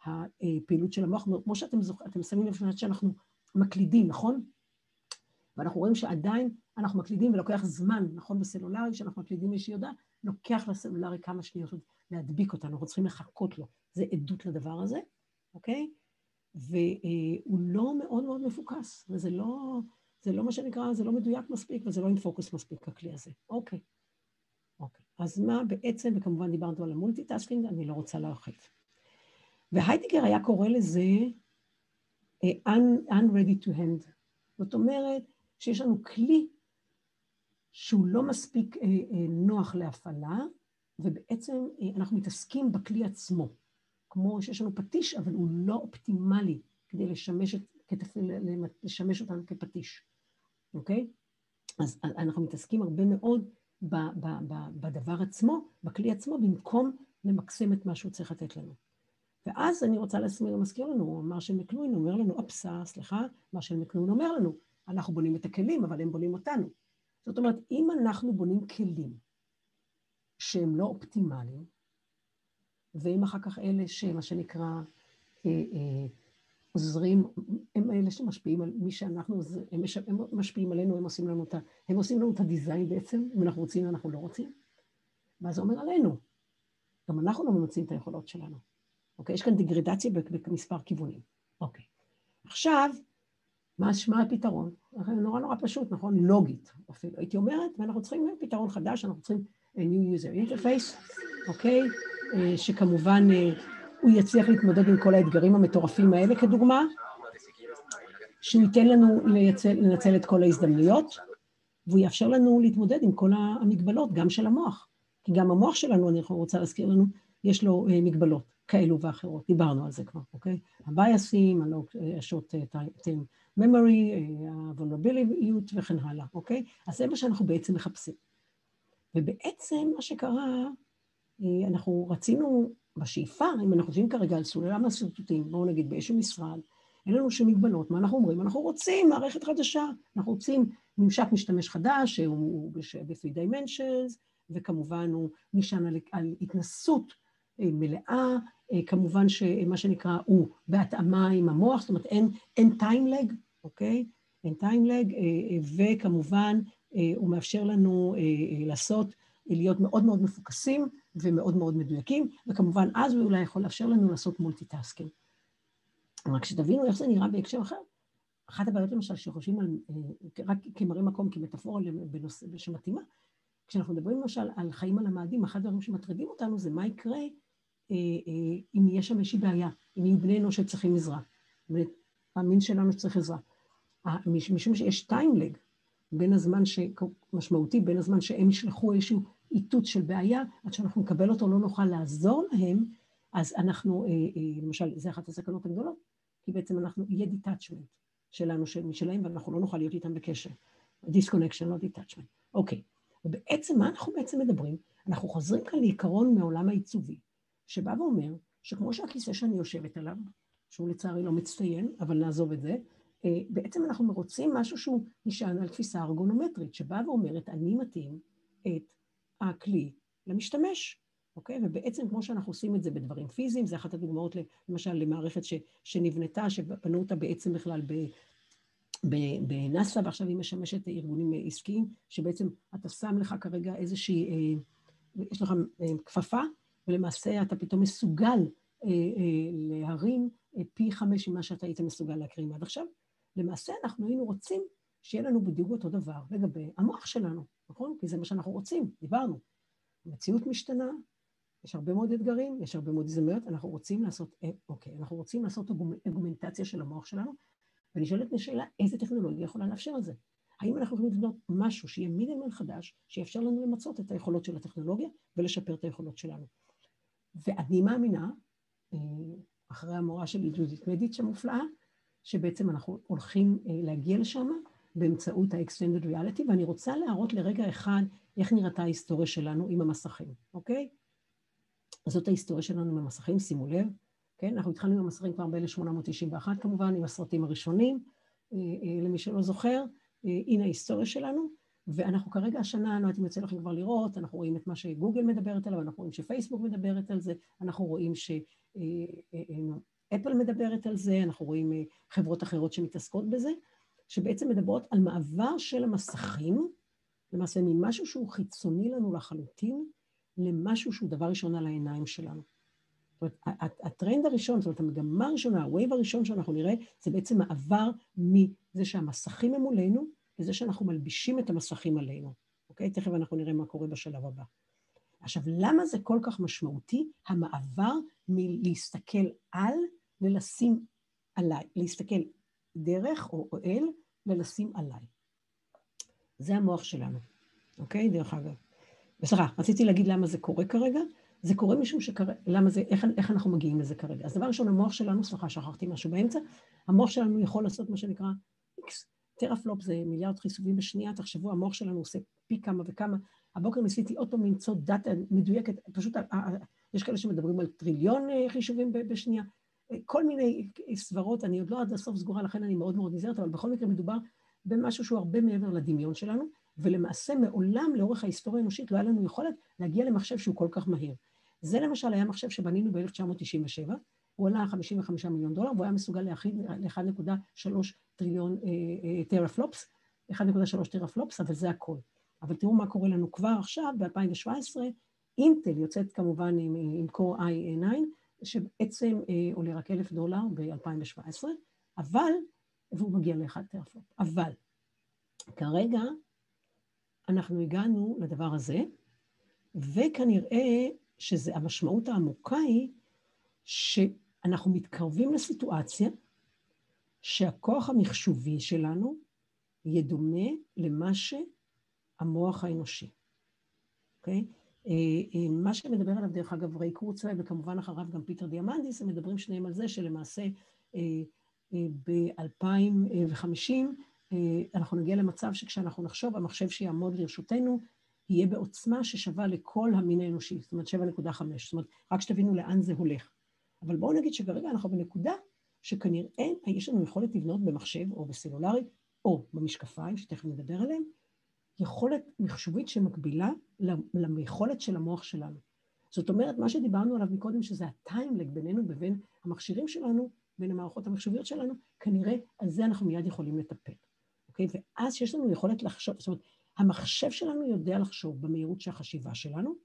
הפעילות של המוח, כמו שאתם זוכרים, אתם שמים לב שאנחנו מקלידים, נכון? ואנחנו רואים שעדיין אנחנו מקלידים ולוקח זמן, נכון? בסלולרי, שאנחנו מקלידים איזושהי הודעה, לוקח לסלולרי כמה שניות להדביק אותנו, אנחנו צריכים לחכות לו. זה עדות לדבר הזה, אוקיי? והוא לא מאוד מאוד מפוקס, וזה לא, זה לא מה שנקרא, זה לא מדויק מספיק, וזה לא עם פוקוס מספיק, הכלי הזה. אוקיי. אוקיי. אז מה בעצם, וכמובן דיברנו על המולטיטאסקינג, אני לא רוצה להרחיב. והיידיגר היה קורא לזה unready to hand. זאת אומרת שיש לנו כלי שהוא לא מספיק נוח להפעלה, ובעצם אנחנו מתעסקים בכלי עצמו. כמו שיש לנו פטיש, אבל הוא לא אופטימלי כדי לשמש, לשמש אותנו כפטיש. אוקיי? אז אנחנו מתעסקים הרבה מאוד בדבר עצמו, בכלי עצמו, במקום למקסם את מה שהוא צריך לתת לנו. ואז אני רוצה להזכיר לנו, מרשל מקלוין אומר לנו, אופסה, סליחה, מרשל מקלוין אומר לנו, אנחנו בונים את הכלים, אבל הם בונים אותנו. זאת אומרת, אם אנחנו בונים כלים שהם לא אופטימליים, ואם אחר כך אלה שמה שנקרא אה, אה, עוזרים, הם אלה שמשפיעים על מי שאנחנו, הם, הם משפיעים עלינו, הם עושים לנו את, הם עושים לנו את הדיזיין בעצם, אם אנחנו רוצים, אנחנו לא רוצים. ואז זה אומר עלינו. גם אנחנו לא ממצאים את היכולות שלנו. אוקיי? יש כאן דיגרדציה במספר כיוונים. אוקיי. עכשיו, מה, מה הפתרון? נורא נורא פשוט, נכון? לוגית אפילו. הייתי אומרת, ואנחנו צריכים פתרון חדש, אנחנו צריכים new user interface, אוקיי? שכמובן הוא יצליח להתמודד עם כל האתגרים המטורפים האלה כדוגמה, שהוא ייתן לנו לייצל, לנצל את כל ההזדמנויות, והוא יאפשר לנו להתמודד עם כל המגבלות, גם של המוח. כי גם המוח שלנו, אני רוצה להזכיר לנו, יש לו מגבלות כאלו ואחרות. דיברנו על זה כבר, אוקיי? הבייסים, השוט טיים memory, ה-vulnerability וכן הלאה, אוקיי? אז זה מה שאנחנו בעצם מחפשים. ובעצם מה שקרה, אנחנו רצינו בשאיפה, אם אנחנו חושבים כרגע על סולם הסרטוטים, בואו נגיד באיזשהו משרד, אין לנו שום מגבלות, מה אנחנו אומרים? אנחנו רוצים מערכת חדשה, אנחנו רוצים ממשק משתמש חדש, שהוא ב-three dimensions, וכמובן הוא נשען על, על התנסות מלאה, כמובן שמה שנקרא הוא בהתאמה עם המוח, זאת אומרת אין, אין time lag, אוקיי? אין time lag, וכמובן הוא מאפשר לנו לעשות, להיות מאוד מאוד מפוקסים ומאוד מאוד מדויקים, וכמובן אז הוא אולי יכול לאפשר לנו לעשות מולטיטאסקינג. רק שתבינו איך זה נראה בהקשר אחר. אחת הבעיות למשל שחושבים על, רק כמראה מקום, כמטאפורה בנושא שמתאימה, כשאנחנו מדברים למשל על חיים על המאדים, אחד הדברים שמטרידים אותנו זה מה יקרה אם יש שם איזושהי בעיה, אם יהיו בני אנוש שצריכים עזרה, והמין שלנו שצריך עזרה. משום שיש טיימלג בין הזמן משמעותי, בין הזמן שהם ישלחו איזשהו איתות של בעיה, עד שאנחנו נקבל אותו לא נוכל לעזור להם, אז אנחנו, למשל, זה אחת הסכנות הגדולות, כי בעצם אנחנו, יהיה דיטאצ'מנט שלנו, משלהם, ואנחנו לא נוכל להיות איתם בקשר. דיסקונקשן, לא דיטאצ'מנט. אוקיי. ובעצם, מה אנחנו בעצם מדברים? אנחנו חוזרים כאן לעיקרון מעולם העיצובי, שבא ואומר, שכמו שהכיסא שאני יושבת עליו, שהוא לצערי לא מצטיין, אבל נעזוב את זה, בעצם אנחנו רוצים משהו שהוא נשען על תפיסה ארגונומטרית, שבא ואומרת, אני מתאים את הכלי למשתמש. אוקיי? ובעצם כמו שאנחנו עושים את זה בדברים פיזיים, זה אחת הדוגמאות למשל למערכת ש, שנבנתה, שבנו אותה בעצם בכלל ב, ב, בנאסא, ועכשיו היא משמשת ארגונים עסקיים, שבעצם אתה שם לך כרגע איזושהי, אה, יש לך אה, כפפה, ולמעשה אתה פתאום מסוגל אה, אה, להרים אה, פי חמש ממה שאתה היית מסוגל להקרים עד עכשיו. למעשה אנחנו היינו רוצים שיהיה לנו בדיוק אותו דבר לגבי המוח שלנו, נכון? כי זה מה שאנחנו רוצים, דיברנו. המציאות משתנה, יש הרבה מאוד אתגרים, יש הרבה מאוד הזדמנויות, אנחנו רוצים לעשות, אוקיי, אנחנו רוצים לעשות ארגומנטציה של המוח שלנו, ונשאלת נשאלה, איזה טכנולוגיה יכולה לאפשר את זה? האם אנחנו יכולים לבנות משהו שיהיה מינימל חדש, שיאפשר לנו למצות את היכולות של הטכנולוגיה, ולשפר את היכולות שלנו? ואני מאמינה, אחרי המורה שלי, ג'ודית מדיץ' המופלאה, שבעצם אנחנו הולכים להגיע לשם, באמצעות ה-Extended Reality, ואני רוצה להראות לרגע אחד, איך נראתה ההיסטוריה שלנו עם המסכים, אוקיי? אז זאת ההיסטוריה שלנו עם המסכים, שימו לב, כן? אנחנו התחלנו עם המסכים כבר ב-אלף שמונה מאות תשעים ואחת כמובן, עם הסרטים הראשונים, למי שלא זוכר, הנה ההיסטוריה שלנו, ואנחנו כרגע השנה, לא הייתי מצא לכם כבר לראות, אנחנו רואים את מה שגוגל מדברת עליו, אנחנו רואים שפייסבוק מדברת על זה, אנחנו רואים אפל מדברת על זה, אנחנו רואים חברות אחרות שמתעסקות בזה, שבעצם מדברות על מעבר של המסכים, למעשה ממשהו שהוא חיצוני לנו לחלוטין, למשהו שהוא דבר ראשון על העיניים שלנו. זאת אומרת, הטרנד הראשון, זאת אומרת, המגמה הראשונה, הווייב הראשון שאנחנו נראה, זה בעצם מעבר מזה שהמסכים הם מולנו, לזה שאנחנו מלבישים את המסכים עלינו. אוקיי? תכף אנחנו נראה מה קורה בשלב הבא. עכשיו, למה זה כל כך משמעותי? המעבר מלהסתכל על, ללשים עליי, להסתכל דרך או אל, ללשים עליי. זה המוח שלנו, אוקיי? דרך אגב. וסליחה, רציתי להגיד למה זה קורה כרגע. זה קורה משום שכרגע, למה זה, איך, איך אנחנו מגיעים לזה כרגע? אז דבר ראשון, המוח שלנו, סליחה, שכחתי משהו באמצע, המוח שלנו יכול לעשות מה שנקרא X. טרפלופ זה מיליארד חישובים בשנייה, תחשבו, המוח שלנו עושה פי כמה וכמה. הבוקר ניסיתי עוד פעם למצוא דאטה מדויקת, פשוט יש כאלה שמדברים על טריליון חישובים בשנייה, כל מיני סברות, אני עוד לא עד הסוף סגורה, לכן אני מאוד מאוד נזהרת, אבל בכל מקרה מדובר במשהו שהוא הרבה מעבר לדמיון שלנו, ולמעשה מעולם לאורך ההיסטוריה האנושית לא היה לנו יכולת להגיע למחשב שהוא כל כך מהיר. זה למשל היה מחשב שבנינו ב-אלף תשע מאות תשעים ושבע, הוא עלה חמישים וחמישה מיליון דולר, והוא היה מסוגל להכיל ל-אחד נקודה שלוש טריליון טרפלופס, אחד נקודה שלוש טרפלופס, אבל זה הכל. אבל תראו מה קורה לנו כבר עכשיו, ב-אלפיים שבע עשרה, אינטל יוצאת כמובן עם, עם Core איי תשע, שבעצם אה, עולה רק אלף דולר ב-אלפיים שבע עשרה, אבל, והוא מגיע לאחד טרפלופ, אבל כרגע אנחנו הגענו לדבר הזה, וכנראה שזה המשמעות העמוקה היא, שאנחנו מתקרבים לסיטואציה, שהכוח המחשובי שלנו יהיה דומה למה שהמוח האנושי. אוקיי? מה שמדבר עליו דרך אגב ריי קורצווייל, וכמובן אחריו גם פיטר דיאמנדיס, הם מדברים שניהם על זה שלמעשה ב-אלפיים וחמישים אנחנו נגיע למצב שכשאנחנו נחשוב, המחשב שיעמוד לרשותנו יהיה בעוצמה ששווה לכל המין האנושי, זאת אומרת שבע נקודה חמש, זאת אומרת רק שתבינו לאן זה הולך. אבל בואו נגיד שכרגע אנחנו בנקודה שכנראה יש לנו יכולת לבנות במחשב או בסלולרי או במשקפיים, שתכף נדבר עליהם, יכולת מחשובית שמקבילה ליכולת של המוח שלנו. זאת אומרת, מה שדיברנו עליו מקודם, שזה הטיימלג בינינו ובין המכשירים שלנו, בין המערכות המחשוביות שלנו, כנראה על זה אנחנו מיד יכולים לטפל. אוקיי? ואז שיש לנו יכולת לחשוב, זאת אומרת, המחשב שלנו יודע לחשוב במהירות שהחשיבה שלנו,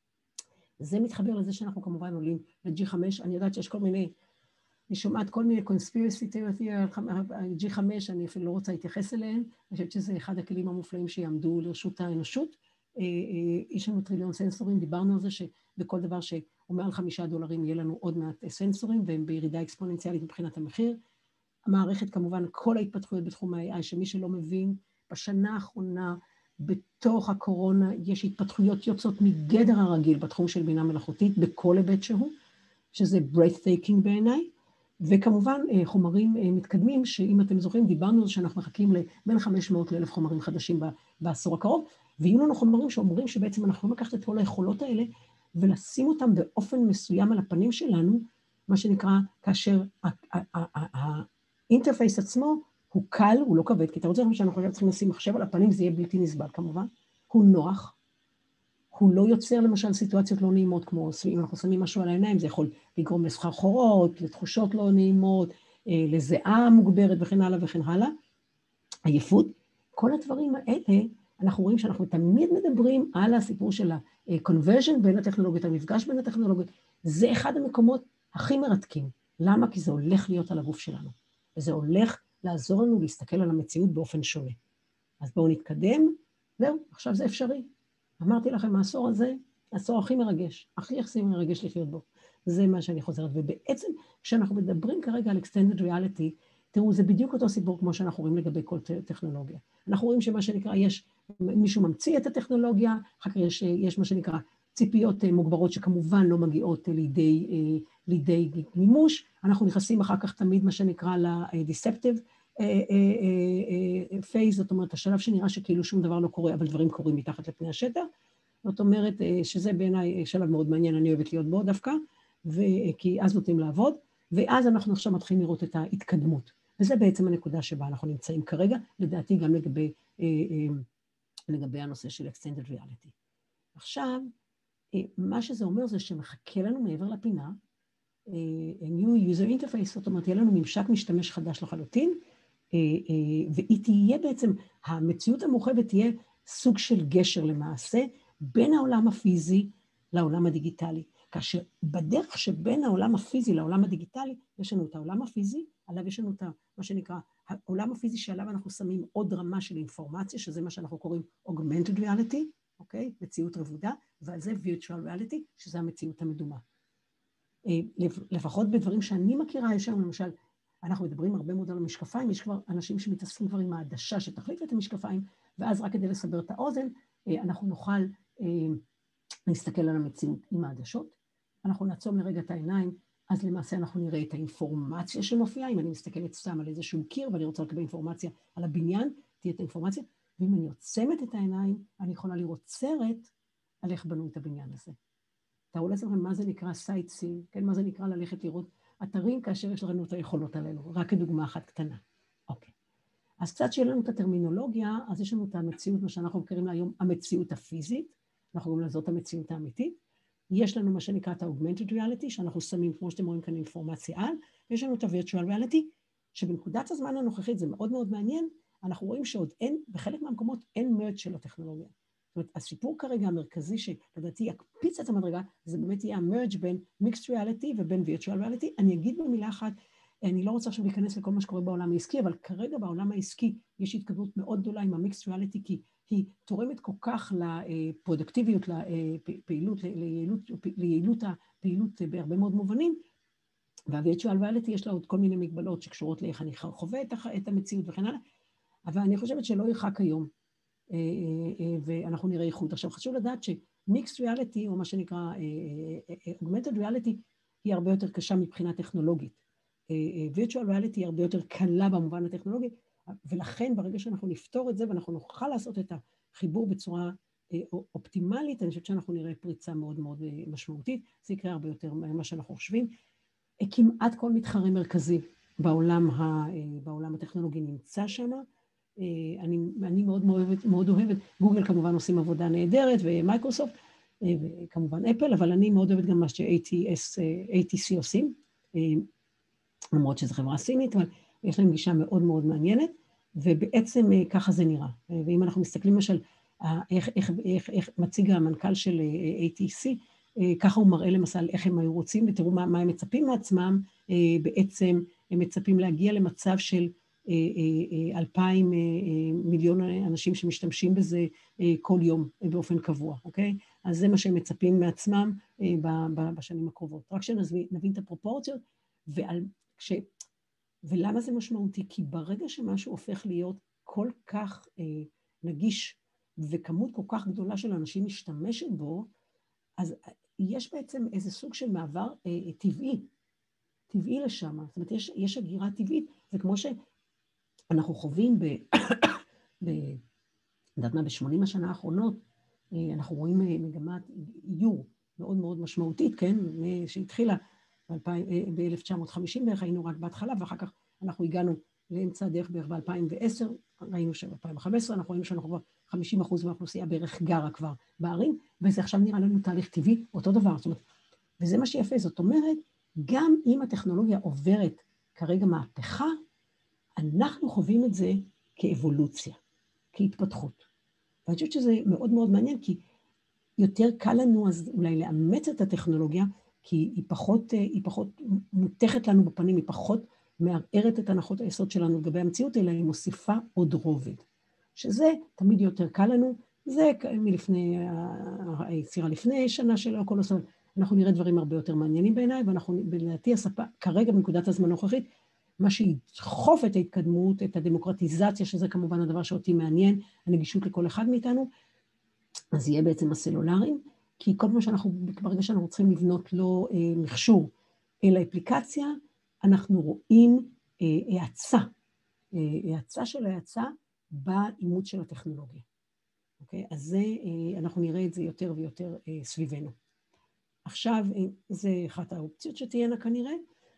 זה מתחבר לזה שאנחנו כמובן עולים ל-ג'י חמש, אני יודעת שיש כל מיני, אני שומעת כל מיני conspiracy theory על ג'י חמש, אני אפילו לא רוצה להתייחס אליהן, אני חושבת שזה אחד הכלים המופלאים שיעמדו לרשות האנושות, יש לנו טריליון סנסורים, דיברנו על זה שבכל דבר שהוא מעל חמישה דולרים יהיה לנו עוד מעט סנסורים, והם בירידה אקספוננציאלית מבחינת המחיר. המערכת כמובן, כל ההתפתחויות בתחום ה-איי איי, שמי שלא מבין, בשנה האחרונה, בתוך הקורונה, יש התפתחויות יוצאות מגדר הרגיל בתחום של בינה מלאכותית, בכל היבט שהוא, שזה breathtaking בעיניי, וכמובן חומרים מתקדמים, שאם אתם זוכרים, דיברנו על זה שאנחנו מחכים לבין חמש מאות לאלף חומרים חדשים בעשור הקרוב, ויהיו לנו חומרים שאומרים שבעצם אנחנו יכולים לקחת את כל היכולות האלה, ולשים אותם באופן מסוים על הפנים שלנו, מה שנקרא, כאשר האינטרפייס עצמו הוא קל, הוא לא כבד, כי אתה רוצה שאנחנו צריכים לשים מחשב על הפנים, זה יהיה בלתי נסבל כמובן, הוא נוח, הוא לא יוצר למשל סיטואציות לא נעימות, כמו אם אנחנו שמים משהו על העיניים, זה יכול לגרום לסחרחורות, לתחושות לא נעימות, לזיעה מוגברת וכן הלאה וכן הלאה, עייפות, כל הדברים האלה, אנחנו רואים שאנחנו תמיד מדברים על הסיפור של ה-conversion בין הטכנולוגיות, המפגש בין הטכנולוגיות, זה אחד המקומות הכי מרתקים. למה? כי זה הולך להיות על הגוף שלנו, וזה הולך לעזור לנו להסתכל על המציאות באופן שונה. אז בואו נתקדם, זהו, עכשיו זה אפשרי. אמרתי לכם, העשור הזה, העשור הכי מרגש, הכי הכי מרגש לחיות בו. זה מה שאני חוזרת. ובעצם, כשאנחנו מדברים כרגע על extended reality, תראו, זה בדיוק אותו סיפור כמו שאנחנו רואים לגבי כל טכנולוגיה. אנחנו רואים שמה שנקרא, יש, מישהו ממציא את הטכנולוגיה, אחר כך יש, יש מה שנקרא ציפיות מוגברות שכמובן לא מגיעות לידי, לידי מימוש. אנחנו נכנסים אחר כך תמיד מה שנקרא ל-deceptive phase, זאת אומרת, השלב שנראה שכאילו שום דבר לא קורה, אבל דברים קורים מתחת לפני השטח. זאת אומרת שזה בעיניי שלב מאוד מעניין, אני אוהבת להיות בו דווקא, כי אז נותנים לעבוד, ואז אנחנו עכשיו מתחילים לראות את ההתקדמות. וזה בעצם הנקודה שבה אנחנו נמצאים כרגע, לדעתי גם לגבי, לגבי הנושא של extended reality. עכשיו, מה שזה אומר זה שמחכה לנו מעבר לפינה, new user interface, זאת אומרת, יהיה לנו ממשק משתמש חדש לחלוטין, והיא תהיה בעצם, המציאות המורחבת תהיה סוג של גשר למעשה, בין העולם הפיזי לעולם הדיגיטלי. כאשר בדרך שבין העולם הפיזי לעולם הדיגיטלי, יש לנו את העולם הפיזי, עליו יש לנו את מה שנקרא, העולם הפיזי שעליו אנחנו שמים עוד רמה של אינפורמציה, שזה מה שאנחנו קוראים augmented reality, אוקיי? מציאות רבודה, ועל זה virtual reality, שזה המציאות המדומה. לפחות בדברים שאני מכירה, יש לנו למשל, אנחנו מדברים הרבה מאוד על המשקפיים, יש כבר אנשים שמתעסקים כבר עם העדשה שתחליף את המשקפיים, ואז רק כדי לסבר את האוזן, אנחנו נוכל להסתכל על המציאות עם העדשות, אנחנו נעצום לרגע את העיניים, אז למעשה אנחנו נראה את האינפורמציה שמופיעה, אם אני מסתכלת סתם על איזשהו קיר, ואני רוצה לקבל אינפורמציה על הבניין, תהיה את האינפורמציה, ואם אני עוצמת את העיניים, אני יכולה לראות סרט על איך בנו את הבניין הזה. תראו לכם מה זה נקרא sightseeing, כן? מה זה נקרא ללכת לראות אתרים, כאשר יש לנו את היכולות עלינו, רק כדוגמה אחת קטנה. אוקיי. אז קצת שיהיה לנו את הטרמינולוגיה, אז יש לנו את המציאות, מה שאנחנו מכירים לה היום, המציאות הפיזית, אנחנו קוראים לזאת המציאות האמיתית, יש לנו מה שנקרא את ה-augmented reality, שאנחנו שמים, כמו שאתם רואים כאן, אינפורמציה על, ויש לנו את ה-virtual reality, שבנקודת הזמן הנוכחית, זה מאוד מאוד מעניין, אנחנו רואים שעוד אין, בחלק מהמקומות אין מרץ של הטכנולוגיה. זאת אומרת, הסיפור כרגע המרכזי שלדעתי יקפיץ את המדרגה, זה באמת יהיה המרג' בין mixed reality ובין virtual reality. אני אגיד במילה אחת, אני לא רוצה עכשיו להיכנס לכל מה שקורה בעולם העסקי, אבל כרגע בעולם העסקי יש התקדמות מאוד גדולה עם ה-mixed reality, כי היא תורמת כל כך לפרודקטיביות, לפעילות, ליעילות, ליעילות הפעילות בהרבה מאוד מובנים, וה-virtual reality יש לה עוד כל מיני מגבלות שקשורות לאיך אני חווה את המציאות וכן הלאה, אבל אני חושבת שלא ירחק היום, ואנחנו נראה איכות. עכשיו חשוב לדעת ש-mixed reality, או מה שנקרא augmented reality, היא הרבה יותר קשה מבחינה טכנולוגית. virtual reality היא הרבה יותר קלה במובן הטכנולוגי, ולכן ברגע שאנחנו נפתור את זה, ואנחנו נוכל לעשות את החיבור בצורה אופטימלית, אני חושבת שאנחנו נראה פריצה מאוד מאוד משמעותית, זה יקרה הרבה יותר ממה שאנחנו חושבים. כמעט כל מתחרה מרכזי בעולם, ה, בעולם הטכנולוגי נמצא שם, אני, אני מאוד, מאוד, מאוד אוהבת, גוגל כמובן עושים עבודה נהדרת, ומייקרוסופט, וכמובן אפל, אבל אני מאוד אוהבת גם מה ש-איי טי סי עושים, למרות שזו חברה סינית, אבל יש להם גישה מאוד מאוד מעניינת, ובעצם ככה זה נראה. ואם אנחנו מסתכלים למשל, איך, איך, איך, איך מציג המנכ"ל של איי טי סי, ככה הוא מראה למשל איך הם היו רוצים, ותראו מה, מה הם מצפים מעצמם, בעצם הם מצפים להגיע למצב של אלפיים מיליון אנשים שמשתמשים בזה כל יום באופן קבוע, אוקיי? אז זה מה שהם מצפים מעצמם בשנים הקרובות. רק שנבין את הפרופורציות, ועל, כש, ולמה זה משמעותי? כי ברגע שמשהו הופך להיות כל כך נגיש, וכמות כל כך גדולה של אנשים משתמשת בו, אז יש בעצם איזה סוג של מעבר טבעי, טבעי לשם. זאת אומרת, יש, יש הגירה טבעית, זה כמו ש... אנחנו חווים ב... ב... יודעת מה, ב-שמונים השנה האחרונות, אנחנו רואים מגמת איור מאוד מאוד משמעותית, כן? שהתחילה ב-אלף תשע מאות חמישים בערך, היינו רק בהתחלה, ואחר כך אנחנו הגענו לאמצע הדרך בערך ב-אלפיים ועשר, ראינו שב-אלפיים וחמש עשרה, אנחנו רואים שאנחנו כבר חמישים אחוז מהאוכלוסייה בערך גרה כבר בערים, וזה עכשיו נראה לנו תהליך טבעי, אותו דבר. זאת אומרת, וזה מה שיפה, זאת אומרת, גם אם הטכנולוגיה עוברת כרגע מהפכה, אנחנו חווים את זה כאבולוציה, כהתפתחות. ואני חושבת שזה מאוד מאוד מעניין, כי יותר קל לנו אז אולי לאמץ את הטכנולוגיה, כי היא פחות, היא פחות מותחת לנו בפנים, היא פחות מערערת את הנחות היסוד שלנו לגבי המציאות, אלא היא מוסיפה עוד רובד. שזה תמיד יותר קל לנו, זה מלפני, היצירה לפני שנה של כל הסוף, אנחנו נראה דברים הרבה יותר מעניינים בעיניי, ואנחנו בלעתי הספה, כרגע בנקודת הזמן הנוכחית, מה שידחוף את ההתקדמות, את הדמוקרטיזציה, שזה כמובן הדבר שאותי מעניין, הנגישות לכל אחד מאיתנו, אז יהיה בעצם הסלולריים, כי כל מה שאנחנו, ברגע שאנחנו צריכים לבנות לו אה, מכשור אל האפליקציה, אנחנו רואים אה, העצה, אה, העצה של העצה באימות של הטכנולוגיה. אוקיי? אז זה, אה, אנחנו נראה את זה יותר ויותר אה, סביבנו. עכשיו, אה, זה אחת האופציות שתהיינה כנראה,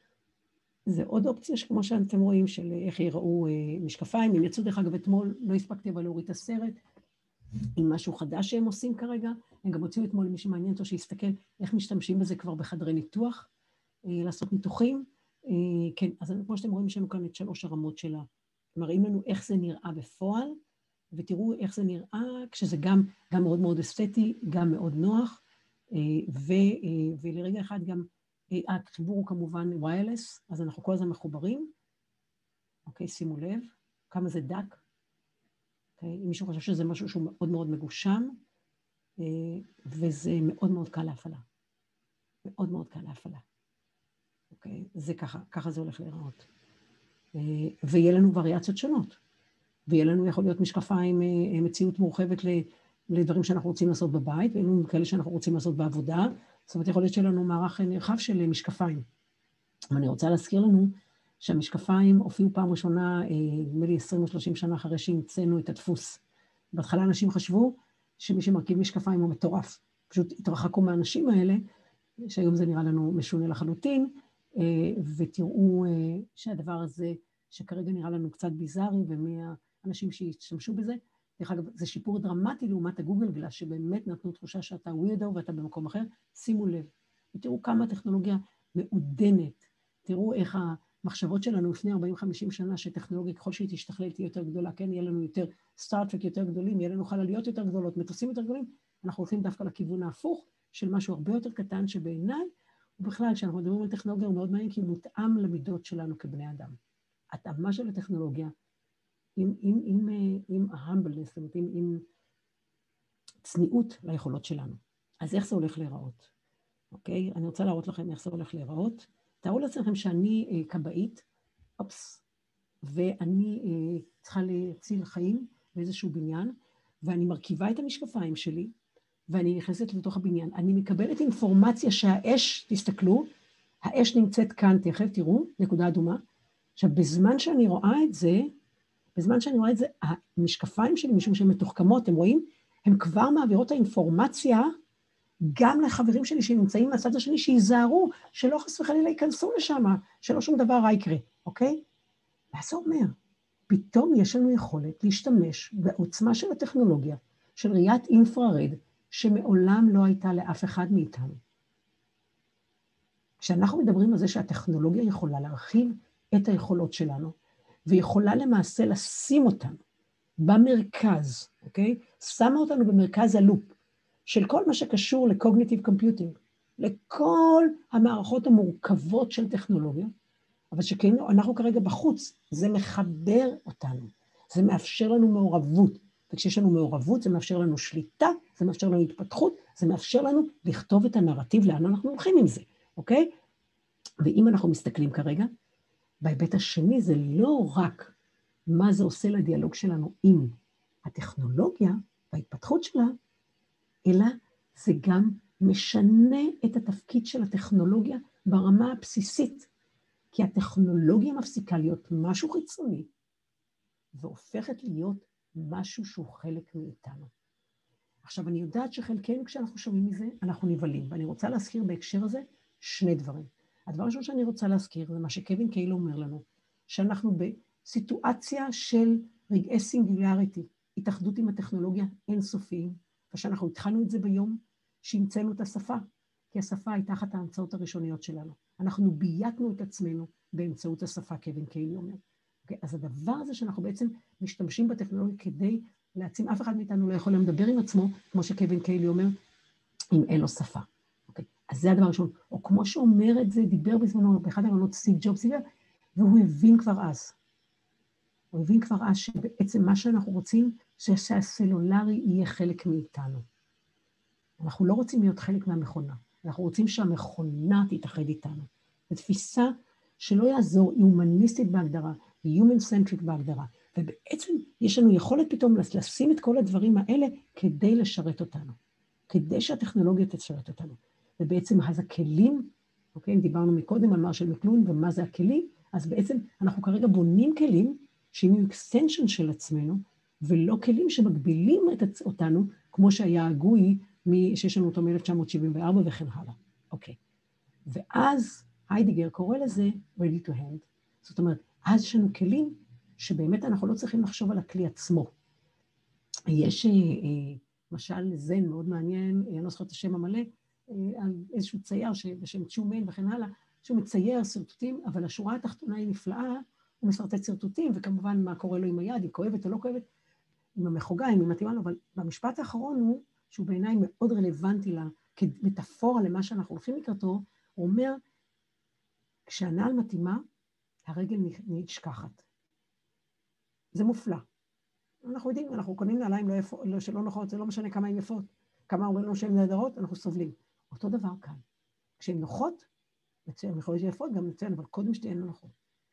זה עוד אופציה שכמו שאתם רואים, של איך ייראו אה, משקפיים, הם יצאו דרך אגב אתמול, לא הספקתי אבל להוריד את הסרט, עם משהו חדש שהם עושים כרגע, הם גם הוציאו אתמול למי שמעניין אותו שיסתכל איך משתמשים בזה כבר בחדרי ניתוח, לעשות ניתוחים. כן, אז כמו שאתם רואים, יש לנו כאן את שלוש הרמות שלה. מראים לנו איך זה נראה בפועל, ותראו איך זה נראה, כשזה גם, גם מאוד מאוד אסתטי, גם מאוד נוח, ו, ולרגע אחד גם, החיבור הוא כמובן wireless, אז אנחנו כל הזמן מחוברים. אוקיי, שימו לב, כמה זה דק. אוקיי, אם מישהו חושב שזה משהו שהוא מאוד מאוד מגושם, וזה מאוד מאוד קל להפעלה. מאוד מאוד קל להפעלה. אוקיי, זה ככה, ככה זה הולך להיראות. ויהיה לנו וריאציות שונות. ויהיה לנו יכול להיות משקפיים, מציאות מורחבת לדברים שאנחנו רוצים לעשות בבית, ויהיה לנו כאלה שאנחנו רוצים לעשות בעבודה. זאת אומרת, יכול להיות שלנו מערך נרחב של משקפיים. ואני רוצה להזכיר לנו שהמשקפיים הופיעו פעם ראשונה, נדמה לי עשרים או שלושים שנה אחרי שהמצאנו את הדפוס. בהתחלה אנשים חשבו שמי שמרכיב משקפיים הוא מטורף. פשוט התרחקו מהאנשים האלה, שהיום זה נראה לנו משונה לחלוטין, ותראו שהדבר הזה, שכרגע נראה לנו קצת ביזארי, ומהאנשים שהשתמשו בזה, דרך אגב, זה שיפור דרמטי לעומת הגוגל גלאס, שבאמת נתנו תחושה שאתה ווירדו ואתה במקום אחר. שימו לב, ותראו כמה טכנולוגיה מעודנת. תראו איך המחשבות שלנו לפני ארבעים חמישים שנה, שטכנולוגיה ככל שהיא תשתכלל תהיה יותר גדולה, כן, יהיה לנו יותר סטארט-טרק יותר גדולים, יהיה לנו חלליות יותר גדולות, מטוסים יותר גדולים, אנחנו הולכים דווקא לכיוון ההפוך, של משהו הרבה יותר קטן שבעיניי, ובכלל, כשאנחנו מדברים על טכנולוגיה, הוא מאוד מעניין, כי הוא מותאם למידות שלנו כבני אדם. התאמה של הטכנולוגיה, עם, עם, עם, עם ה-humbleness, זאת אומרת, עם, עם צניעות ליכולות שלנו. אז איך זה הולך להיראות? אוקיי? אני רוצה להראות לכם איך זה הולך להיראות. תארו לעצמכם שאני אה, קבעית, אופס, ואני אה, צריכה להציל חיים באיזשהו בניין, ואני מרכיבה את המשקפיים שלי, ואני נכנסת לתוך הבניין. אני מקבלת אינפורמציה שהאש, תסתכלו, האש נמצאת כאן, תכף תראו, נקודה אדומה. עכשיו, בזמן שאני רואה את זה, בזמן שאני רואה את זה, המשקפיים שלי, משום שהן מתוחכמות, אתם רואים, הן כבר מעבירות האינפורמציה, גם לחברים שלי שנמצאים מהצד השני, שיזהרו, שלא חס וחלילה ייכנסו לשם, שלא שום דבר רע יקרה, אוקיי? מה זה אומר? פתאום יש לנו יכולת להשתמש בעוצמה של הטכנולוגיה, של ראיית אינפרארד, שמעולם לא הייתה לאף אחד מאיתנו. כשאנחנו מדברים על זה שהטכנולוגיה יכולה להרחיב את היכולות שלנו, ויכולה למעשה לשים אותנו במרכז, אוקיי? שמה אותנו במרכז הלופ, של כל מה שקשור לקוגניטיב קומפיוטינג, לכל המערכות המורכבות של טכנולוגיה, אבל שכן אנחנו כרגע בחוץ, זה מחבר אותנו, זה מאפשר לנו מעורבות, וכשיש לנו מעורבות, זה מאפשר לנו שליטה, זה מאפשר לנו התפתחות, זה מאפשר לנו לכתוב את הנרטיב לאן אנחנו הולכים עם זה, אוקיי? ואם אנחנו מסתכלים כרגע, בהיבט השני זה לא רק מה זה עושה לדיאלוג שלנו עם הטכנולוגיה וההתפתחות שלה, אלא זה גם משנה את התפקיד של הטכנולוגיה ברמה הבסיסית, כי הטכנולוגיה מפסיקה להיות משהו חיצוני, והופכת להיות משהו שהוא חלק מאיתנו. עכשיו, אני יודעת שחלקנו, כשאנחנו שומעים מזה, אנחנו נבלים, ואני רוצה להזכיר בהקשר הזה שני דברים. הדבר ראשון שאני רוצה להזכיר, זה מה שקווין קיילו אומר לנו, שאנחנו בסיטואציה של רגעי סינגולריטי, התאחדות עם הטכנולוגיה אינסופיים, ושאנחנו התחלנו את זה ביום שהמצאנו את השפה, כי השפה הייתה אחת ההמצאות הראשוניות שלנו. אנחנו בייתנו את עצמנו באמצעות השפה, קווין קיילו אומר. Okay, אז הדבר הזה שאנחנו בעצם משתמשים בטכנולוגיה כדי להעצים, אף אחד מאיתנו לא יכול לדבר עם עצמו, כמו שקווין קיילו אומר, אם אין לו שפה. Okay, אז זה הדבר ראשון. או כמו שאומר את זה, דיבר בזמנו, באחד המנות סטיב ג'ובס, והוא הבין כבר אז. הוא הבין כבר אז שבעצם מה שאנחנו רוצים, זה שהסלולרי יהיה חלק מאיתנו. אנחנו לא רוצים להיות חלק מהמכונה, אנחנו רוצים שהמכונה תתאחד איתנו. זו תפיסה שלא יעזור, היא הומניסטית בהגדרה, היא human-centric בהגדרה, ובעצם יש לנו יכולת פתאום לשים את כל הדברים האלה כדי לשרת אותנו, כדי שהטכנולוגיה תשרת אותנו. ובעצם אז הכלים, אוקיי, דיברנו מקודם על מרשל מקלוהן ומה זה הכלים, אז בעצם אנחנו כרגע בונים כלים שיהיו extension של עצמנו, ולא כלים שמגבילים את אותנו, כמו שהיה הגוי, שיש לנו אותו מ-אלף תשע מאות שבעים וארבע וכן הלאה. אוקיי. ואז היידיגר קורא לזה ready to hand. זאת אומרת, אז יש לנו כלים שבאמת אנחנו לא צריכים לחשוב על הכלי עצמו. יש משל זן מאוד מעניין, אני לא זוכרת את השם המלא, על איזשהו צייר בשם צ'ומן וכן הלאה, שהוא מצייר סרטוטים, אבל השורה התחתונה היא נפלאה, הוא מסרטט סרטוטים, וכמובן מה קורה לו עם היד, היא כואבת או לא כואבת, עם המחוגה, אם היא מתאימה לו, אבל במשפט האחרון הוא, שהוא בעיניי מאוד רלוונטי לה, כמטאפורה למה שאנחנו הולכים לקראתו, הוא אומר, כשהנעל מתאימה, הרגל נשכחת. זה מופלא. אנחנו יודעים, אנחנו קונים נעליים לא יפות, שלא נוחות, זה לא משנה כמה הן יפות, כמה אומרים לנו שהן נהדרות, אנחנו סובלים. אותו דבר כאן. כשהן נוחות, מצוין, יכול להיות יפות, גם מצוין, אבל קודם שתהיינה נוחות.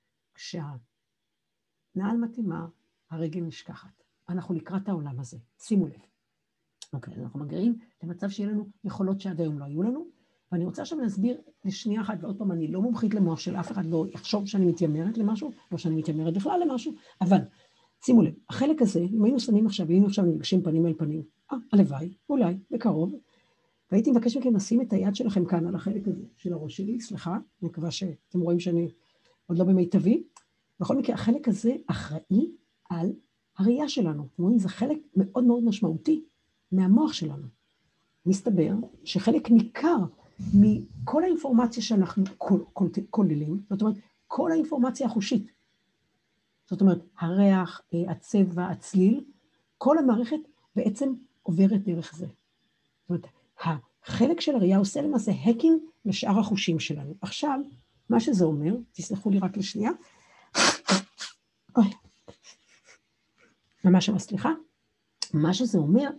כשהנעל מתאימה, הרגל נשכחת. אנחנו לקראת העולם הזה. שימו לב. אוקיי, אז אנחנו מגיעים למצב שיהיה לנו יכולות שעד היום לא היו לנו, ואני רוצה עכשיו להסביר לשנייה אחת, ועוד פעם, אני לא מומחית למוח של אף אחד, לא יחשוב שאני מתיימרת למשהו, לא שאני מתיימרת בכלל למשהו, אבל שימו לב, החלק הזה, אם היינו שמים עכשיו, היינו עכשיו נפגשים פנים אל פנים, אה, הלוואי, אולי, בקרוב, והייתי מבקש מכם לשים את היד שלכם כאן על החלק הזה של הראש שלי, סליחה, אני מקווה שאתם רואים שאני עוד לא במיטבי, בכל מקרה, החלק הזה אחראי על הראייה שלנו, אתם רואים, זה חלק מאוד מאוד משמעותי מהמוח שלנו. מסתבר שחלק ניכר מכל האינפורמציה שאנחנו כוללים, זאת אומרת, כל האינפורמציה החושית, זאת אומרת, הריח, הצבע, הצליל, כל המערכת בעצם עוברת דרך זה. זאת אומרת, החלק של הראייה עושה למעשה הקינג לשאר החושים שלנו. עכשיו, מה שזה אומר, תסלחו לי רק לשנייה, אוי, ממש סליחה, מה שזה אומר,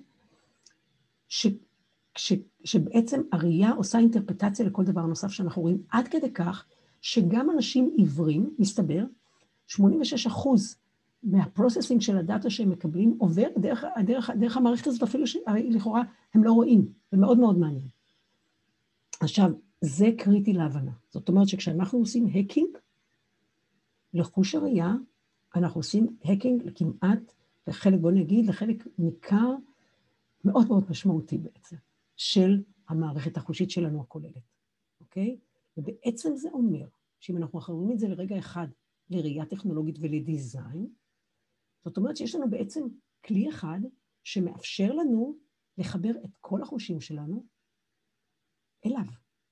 ש, ש, שבעצם הראייה עושה אינטרפטציה לכל דבר נוסף שאנחנו רואים, עד כדי כך שגם אנשים עיוורים, מסתבר, שמונים ושש אחוז מהפרוססינג של הדאטה שהם מקבלים עובר דרך, דרך, דרך המערכת הזאת, אפילו שלכאורה הם לא רואים, זה מאוד מאוד מעניין. עכשיו, זה קריטי להבנה, זאת אומרת שכשאנחנו עושים הקינג לחוש הראייה, אנחנו עושים הקינג לכמעט, לחלק, בוא נגיד, לחלק ניכר, מאוד מאוד משמעותי בעצם, של המערכת החושית שלנו הכוללת, אוקיי? ובעצם זה אומר, שאם אנחנו מחברים את זה לרגע אחד, לראייה טכנולוגית ולדיזיין, זאת אומרת שיש לנו בעצם כלי אחד, שמאפשר לנו לחבר את כל החושים שלנו, אליו,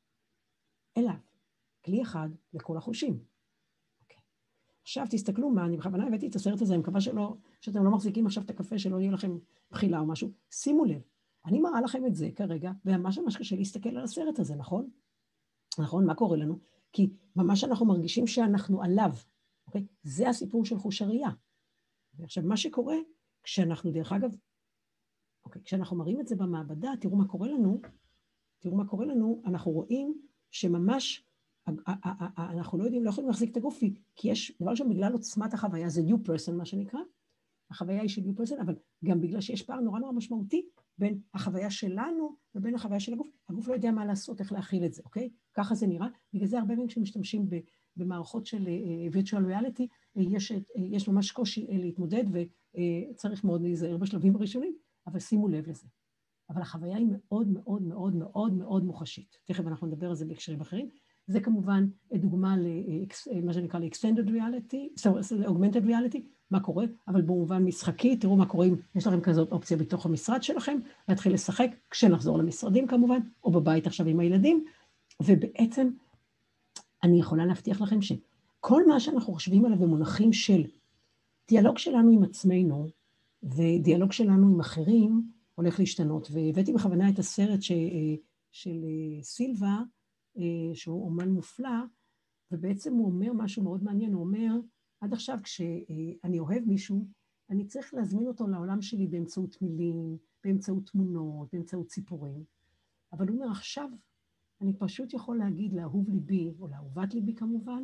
אליו, כלי אחד לכל החושים. אוקיי. עכשיו תסתכלו מה, אני בכוונה הבאתי את הסרט הזה, אני מקווה שלא, שאתם לא מחזיקים עכשיו את הקפה, שלא יהיה לכם בחילה או משהו, שימו לב, אני מראה לכם את זה כרגע, וממש ממש קשה להסתכל על הסרט הזה, נכון? נכון, מה קורה לנו? כי ממש אנחנו מרגישים שאנחנו עליו, אוקיי? זה הסיפור של חוש הראייה. ועכשיו, מה שקורה, כשאנחנו, דרך אגב, אוקיי, כשאנחנו מראים את זה במעבדה, תראו מה קורה לנו, תראו מה קורה לנו, אנחנו רואים שממש, אנחנו לא יודעים, לא יכולים להחזיק את הגוף, כי יש, דבר שם בגלל עוצמת החוויה, זה new person, מה שנקרא, החוויה היא של new person, אבל גם בגלל שיש פער נורא נורא משמעותי, בין החוויה שלנו ובין החוויה של הגוף, הגוף לא יודע מה לעשות, איך להכיל את זה, אוקיי? ככה זה נראה, בגלל זה הרבה פעמים כשמשתמשים במערכות של virtual reality, יש, יש ממש קושי להתמודד, וצריך מאוד להיזהר בשלבים הראשונים, אבל שימו לב לזה. אבל החוויה היא מאוד מאוד מאוד מאוד מאוד מוחשית. תכף אנחנו נדבר על זה בהקשרים אחרים. זה כמובן דוגמה למה שנקרא ל-extended reality, augmented reality, מה קורה, אבל במובן משחקי, תראו מה קורה אם יש לכם כזאת אופציה בתוך המשרד שלכם, להתחיל לשחק כשנחזור למשרדים כמובן, או בבית עכשיו עם הילדים, ובעצם אני יכולה להבטיח לכם שכל מה שאנחנו חושבים עליו במונחים של דיאלוג שלנו עם עצמנו, ודיאלוג שלנו עם אחרים, הולך להשתנות. והבאתי בכוונה את הסרט ש, של סילבה, שהוא אומן מופלא, ובעצם הוא אומר משהו מאוד מעניין, הוא אומר, עד עכשיו כשאני אוהב מישהו, אני צריך להזמין אותו לעולם שלי באמצעות מילים, באמצעות תמונות, באמצעות סיפורים, אבל הוא אומר, עכשיו אני פשוט יכול להגיד לאהוב ליבי, או לאהובת ליבי כמובן,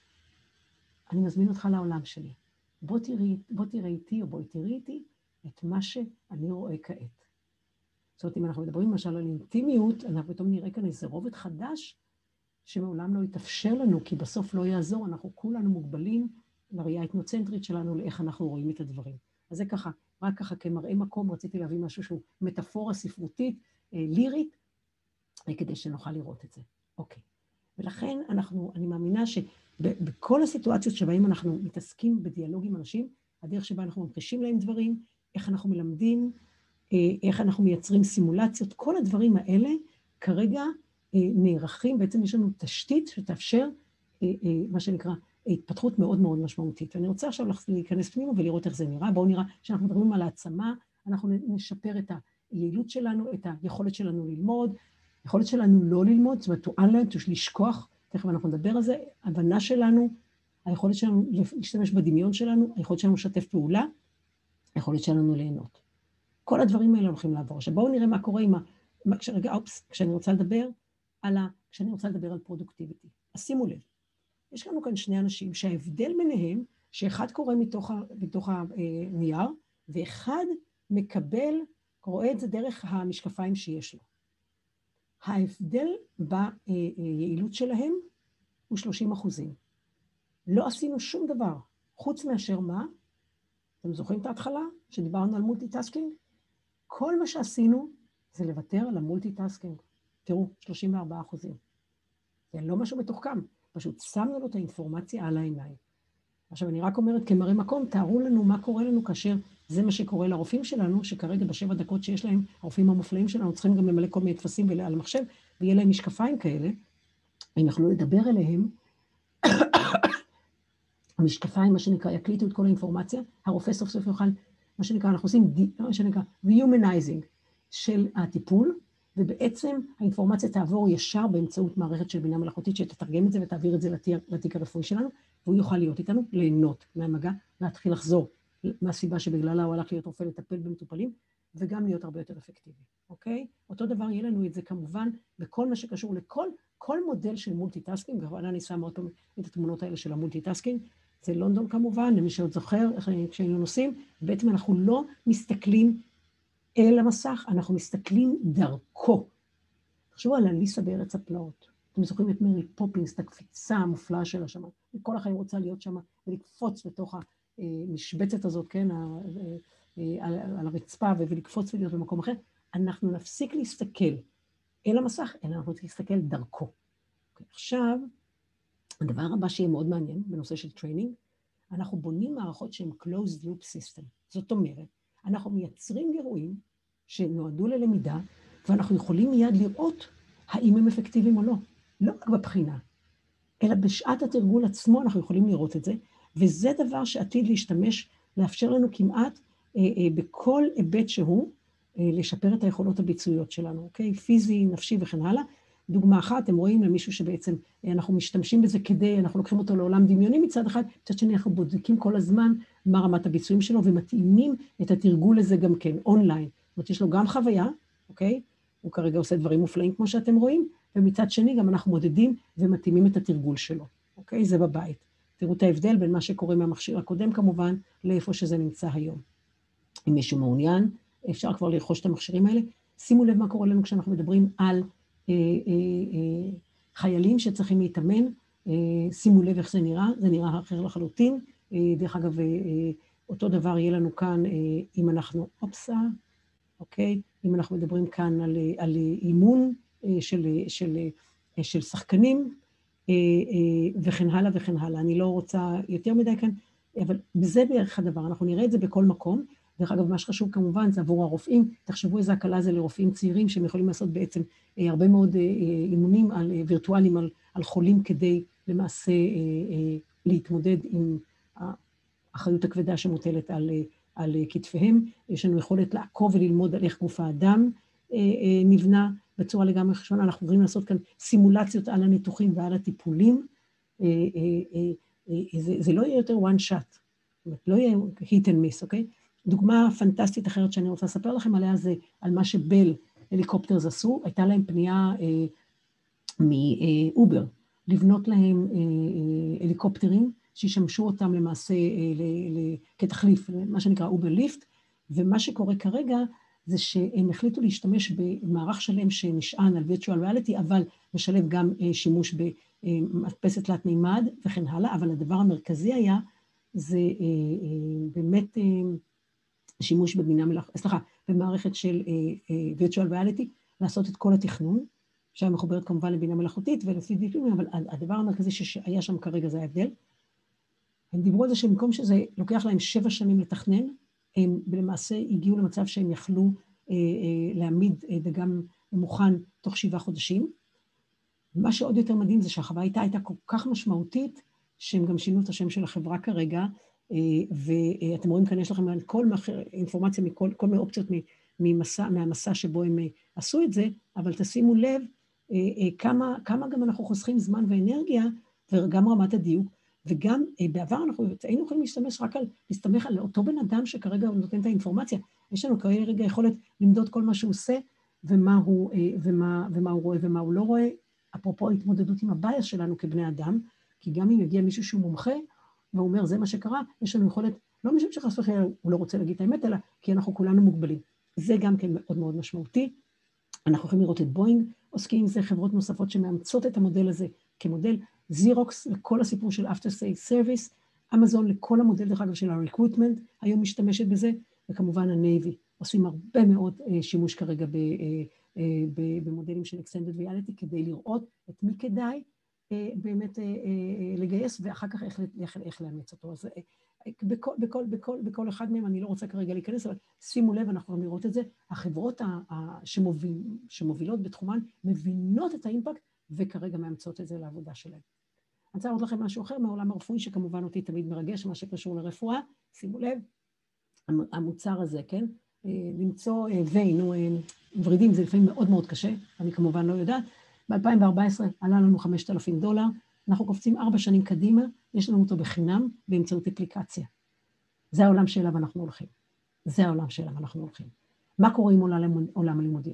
אני מזמין אותך לעולם שלי. בוא תראי, בוא תראה איתי, או בואי תראי איתי, את מה שאני רואה כעת. זאת אומרת, אם אנחנו מדברים למשל על אינטימיות, אנחנו פתאום נראה כאן איזה רובד חדש, שמעולם לא יתאפשר לנו, כי בסוף לא יעזור, אנחנו כולנו מוגבלים לראייה האתנוצנטרית שלנו, לאיך אנחנו רואים את הדברים. אז זה ככה, רק ככה כמראה מקום, רציתי להביא משהו שהוא מטאפורה ספרותית, לירית, כדי שנוכל לראות את זה. אוקיי. ולכן אנחנו, אני מאמינה שבכל הסיטואציות שבהם אנחנו מתעסקים בדיאלוג עם אנשים, הדרך שבה אנחנו ממחישים להם דברים, איך אנחנו מלמדים, איך אנחנו מייצרים סימולציות, כל הדברים האלה כרגע נערכים, בעצם יש לנו תשתית שתאפשר מה שנקרא התפתחות מאוד מאוד משמעותית. ואני רוצה עכשיו להיכנס פנימה ולראות איך זה נראה. בואו נראה שאנחנו מדברים על העצמה, אנחנו נשפר את היעילות שלנו, את היכולת שלנו ללמוד, היכולת שלנו לא ללמוד, זאת אומרת, to unlearn, לשכוח, תכף אנחנו נדבר על זה, הבנה שלנו, היכולת שלנו להשתמש בדמיון שלנו, היכולת שלנו לשתף פעולה, היכולת שלנו ליהנות. כל הדברים האלה הולכים לעבור. עכשיו בואו נראה מה קורה עם ה... רגע, אופס, כשאני רוצה לדבר על ה... כשאני רוצה לדבר על פרודוקטיביטי. אז שימו לב, יש לנו כאן שני אנשים שההבדל ביניהם, שאחד קורא מתוך, ה... מתוך הנייר, ואחד מקבל, רואה את זה דרך המשקפיים שיש לו. ההבדל ביעילות שלהם הוא שלושים אחוזים. לא עשינו שום דבר, חוץ מאשר מה? אתם זוכרים את ההתחלה שדיברנו על מולטיטאסקינג? כל מה שעשינו זה לוותר על המולטיטאסקינג. תראו, שלושים וארבעה אחוזים. זה לא משהו מתוחכם, פשוט שמנו לו את האינפורמציה על העיניים. עכשיו אני רק אומרת, כמראה מקום, תארו לנו מה קורה לנו כאשר זה מה שקורה לרופאים שלנו, שכרגע בשבע דקות שיש להם, הרופאים המופלאים שלנו צריכים גם למלא כל מיני תפסים על המחשב, ויהיה להם משקפיים כאלה, הם יכלו לדבר אליהם, המשקפיים, מה שנקרא, יקליטו את כל האינפורמציה, הרופא סוף סוף יוכל, מה שנקרא, אנחנו עושים, מה שנקרא, rehumanizing של הטיפול, ובעצם האינפורמציה תעבור ישר באמצעות מערכת של בינה מלאכותית, שתתרגם את זה ותעביר את זה לתיק הרפואי שלנו, והוא יוכל להיות איתנו, ליהנות מהמגע, להתחיל לחזור, מהסיבה שבגללה הוא הלך להיות רופא לטפל במטופלים, וגם להיות הרבה יותר אפקטיבי, אוקיי? אותו דבר יהיה לנו את זה כמובן, בכל מה שקשור לכל, כל מודל של מולטיטאסקינג, ואני אני שמה עוד פעם את התמונות האלה של המולטיטאסקינג, זה לונדון כמובן, למי שעוד זוכר, כשהיינו נוסעים, בעצם אנחנו לא מסתכלים אל המסך, אנחנו מסתכלים דרכו. תחשבו על אליסה בארץ הפלאות. אתם זוכרים את מרי פופינס, את הקפיצה המופלאה שלה שם, וכל החיים רוצה להיות שם ולקפוץ בתוך המשבצת הזאת, כן, על הרצפה ולקפוץ ולהיות במקום אחר. אנחנו נפסיק להסתכל אל המסך, אלא אנחנו נפסיק להסתכל דרכו. עכשיו, הדבר הבא שיהיה מאוד מעניין בנושא של טריינינג, אנחנו בונים מערכות שהן closed loop system. זאת אומרת, אנחנו מייצרים גירויים שנועדו ללמידה, ואנחנו יכולים מיד לראות האם הם אפקטיביים או לא. לא רק בבחינה, אלא בשעת התרגול עצמו אנחנו יכולים לראות את זה, וזה דבר שעתיד להשתמש, לאפשר לנו כמעט אה, אה, בכל היבט שהוא, אה, לשפר את היכולות הביצועיות שלנו, אוקיי? פיזי, נפשי וכן הלאה. דוגמה אחת, אתם רואים למישהו שבעצם אה, אנחנו משתמשים בזה כדי, אנחנו לוקחים אותו לעולם דמיוני מצד אחד, מצד שני אנחנו בודקים כל הזמן מה רמת הביצועים שלו, ומתאימים את התרגול הזה גם כן, אונליין. זאת אומרת, יש לו גם חוויה, אוקיי? הוא כרגע עושה דברים מופלאים כמו שאתם רואים, ומצד שני גם אנחנו מודדים ומתאימים את התרגול שלו, אוקיי? זה בבית. תראו את ההבדל בין מה שקורה מהמכשיר הקודם כמובן, לאיפה שזה נמצא היום. אם מישהו מעוניין, אפשר כבר לרכוש את המכשירים האלה. שימו לב מה קורה לנו כשאנחנו מדברים על אה, אה, אה, חיילים שצריכים להתאמן, אה, שימו לב איך זה נראה, זה נראה אחר לחלוטין. אה, דרך אגב, אה, אה, אותו דבר יהיה לנו כאן, אה, אם אנחנו, אופסה, אוקיי? אם אנחנו מדברים כאן על, על אימון של, של, של שחקנים, וכן הלאה וכן הלאה. אני לא רוצה יותר מדי כאן, אבל זה בערך הדבר, אנחנו נראה את זה בכל מקום. דרך אגב, מה שחשוב כמובן זה עבור הרופאים, תחשבו איזה הקלה זה לרופאים צעירים, שהם יכולים לעשות בעצם הרבה מאוד אימונים על, וירטואליים על, על חולים, כדי למעשה להתמודד עם האחריות הכבדה שמוטלת על, על כתפיהם. יש לנו יכולת לעקוב וללמוד על איך גוף האדם נבנה בצורה לגמרי חשונה. אנחנו יכולים לעשות כאן סימולציות על הניתוחים ועל הטיפולים. זה, זה לא יהיה יותר one shot, זאת אומרת, לא יהיה hit and miss, אוקיי? דוגמה פנטסטית אחרת שאני רוצה לספר לכם עליה, זה על מה שבל הליקופטרס עשו. הייתה להם פנייה אה, מאובר, לבנות להם אה, אה, הליקופטרים, שישמשו אותם למעשה אה, ל, ל, כתחליף, מה שנקרא אובר ליפט, ומה שקורה כרגע, זה שהם החליטו להשתמש במערך שלם שנשען על virtual reality, אבל משלב גם אה, שימוש במדפסת תלת מימד וכן הלאה, אבל הדבר המרכזי היה, זה אה, אה, באמת אה, שימוש בבינה מלאכותית, סליחה, במערכת של אה, אה, virtual reality, לעשות את כל התכנון, שהיה מחוברת כמובן לבינה מלאכותית ולפי דיפים, אבל הדבר המרכזי שהיה שם כרגע זה ההבדל. הם דיברו על זה שבמקום שזה לוקח להם שבע שנים לתכנן, הם למעשה הגיעו למצב שהם יכלו אה, אה, להעמיד אה, דגם מוכן תוך שבעה חודשים, מה שעוד יותר מדהים זה שהחוויה הייתה, הייתה כל כך משמעותית, שהם גם שינו את השם של החברה כרגע, ואתם רואים כאן, יש לכם כל אינפורמציה, מכל, כל מיני אופציות ממסע, מהמסע שבו הם עשו את זה, אבל תשימו לב, כמה, כמה גם אנחנו חוסכים זמן ואנרגיה, וגם רמת הדיוק, וגם בעבר אנחנו היינו יכולים להשתמש רק על, להסתמך על אותו בן אדם שכרגע הוא נותן את האינפורמציה, יש לנו כרגע יכולת למדוד כל מה שהוא עושה, ומה הוא, ומה, ומה הוא רואה ומה הוא לא רואה, אפרופו התמודדות עם הבייס שלנו כבני אדם, כי גם אם יגיע מישהו שהוא מומחה, והוא אומר, זה מה שקרה, יש לנו יכולת, לא משום שחס וחלילה הוא לא רוצה להגיד את האמת, אלא כי אנחנו כולנו מוגבלים. זה גם כן מאוד מאוד משמעותי. אנחנו יכולים לראות את בוינג, עוסקים עם זה חברות נוספות שמאמצות את המודל הזה כמודל, זירוקס לכל הסיפור של After Sales Service, אמזון לכל המודל דרך אגב של ה-Recruitment, היום משתמשת בזה, וכמובן הנייבי, עושים הרבה מאוד שימוש כרגע ב, במודלים של Extended Reality, כדי לראות את מי כדאי באמת לגייס, ואחר כך איך, איך, איך לאמץ אותו. אז בכל, בכל, בכל, בכל אחד מהם, אני לא רוצה כרגע להיכנס, אבל שימו לב, אנחנו גם לראות את זה, החברות שמוביל, שמובילות בתחומן, מבינות את האימפקט, וכרגע מאמצות את זה לעבודה שלהם. אני רוצה לראות לכם משהו אחר מהעולם הרפואי, שכמובן אותי תמיד מרגש, מה שקשור לרפואה, שימו לב, המוצר הזה, כן? למצוא ויין, ורידים, זה לפעמים מאוד מאוד קשה, אני כמובן לא יודעת, ב-אלפיים וארבע עשרה עלה לנו חמשת אלפים דולר, אנחנו קופצים ארבע שנים קדימה, יש לנו אותו בחינם באמצעות אפליקציה. זה העולם שאליו אנחנו הולכים. זה העולם שאליו אנחנו הולכים. מה קורה עם עולם הלימודים?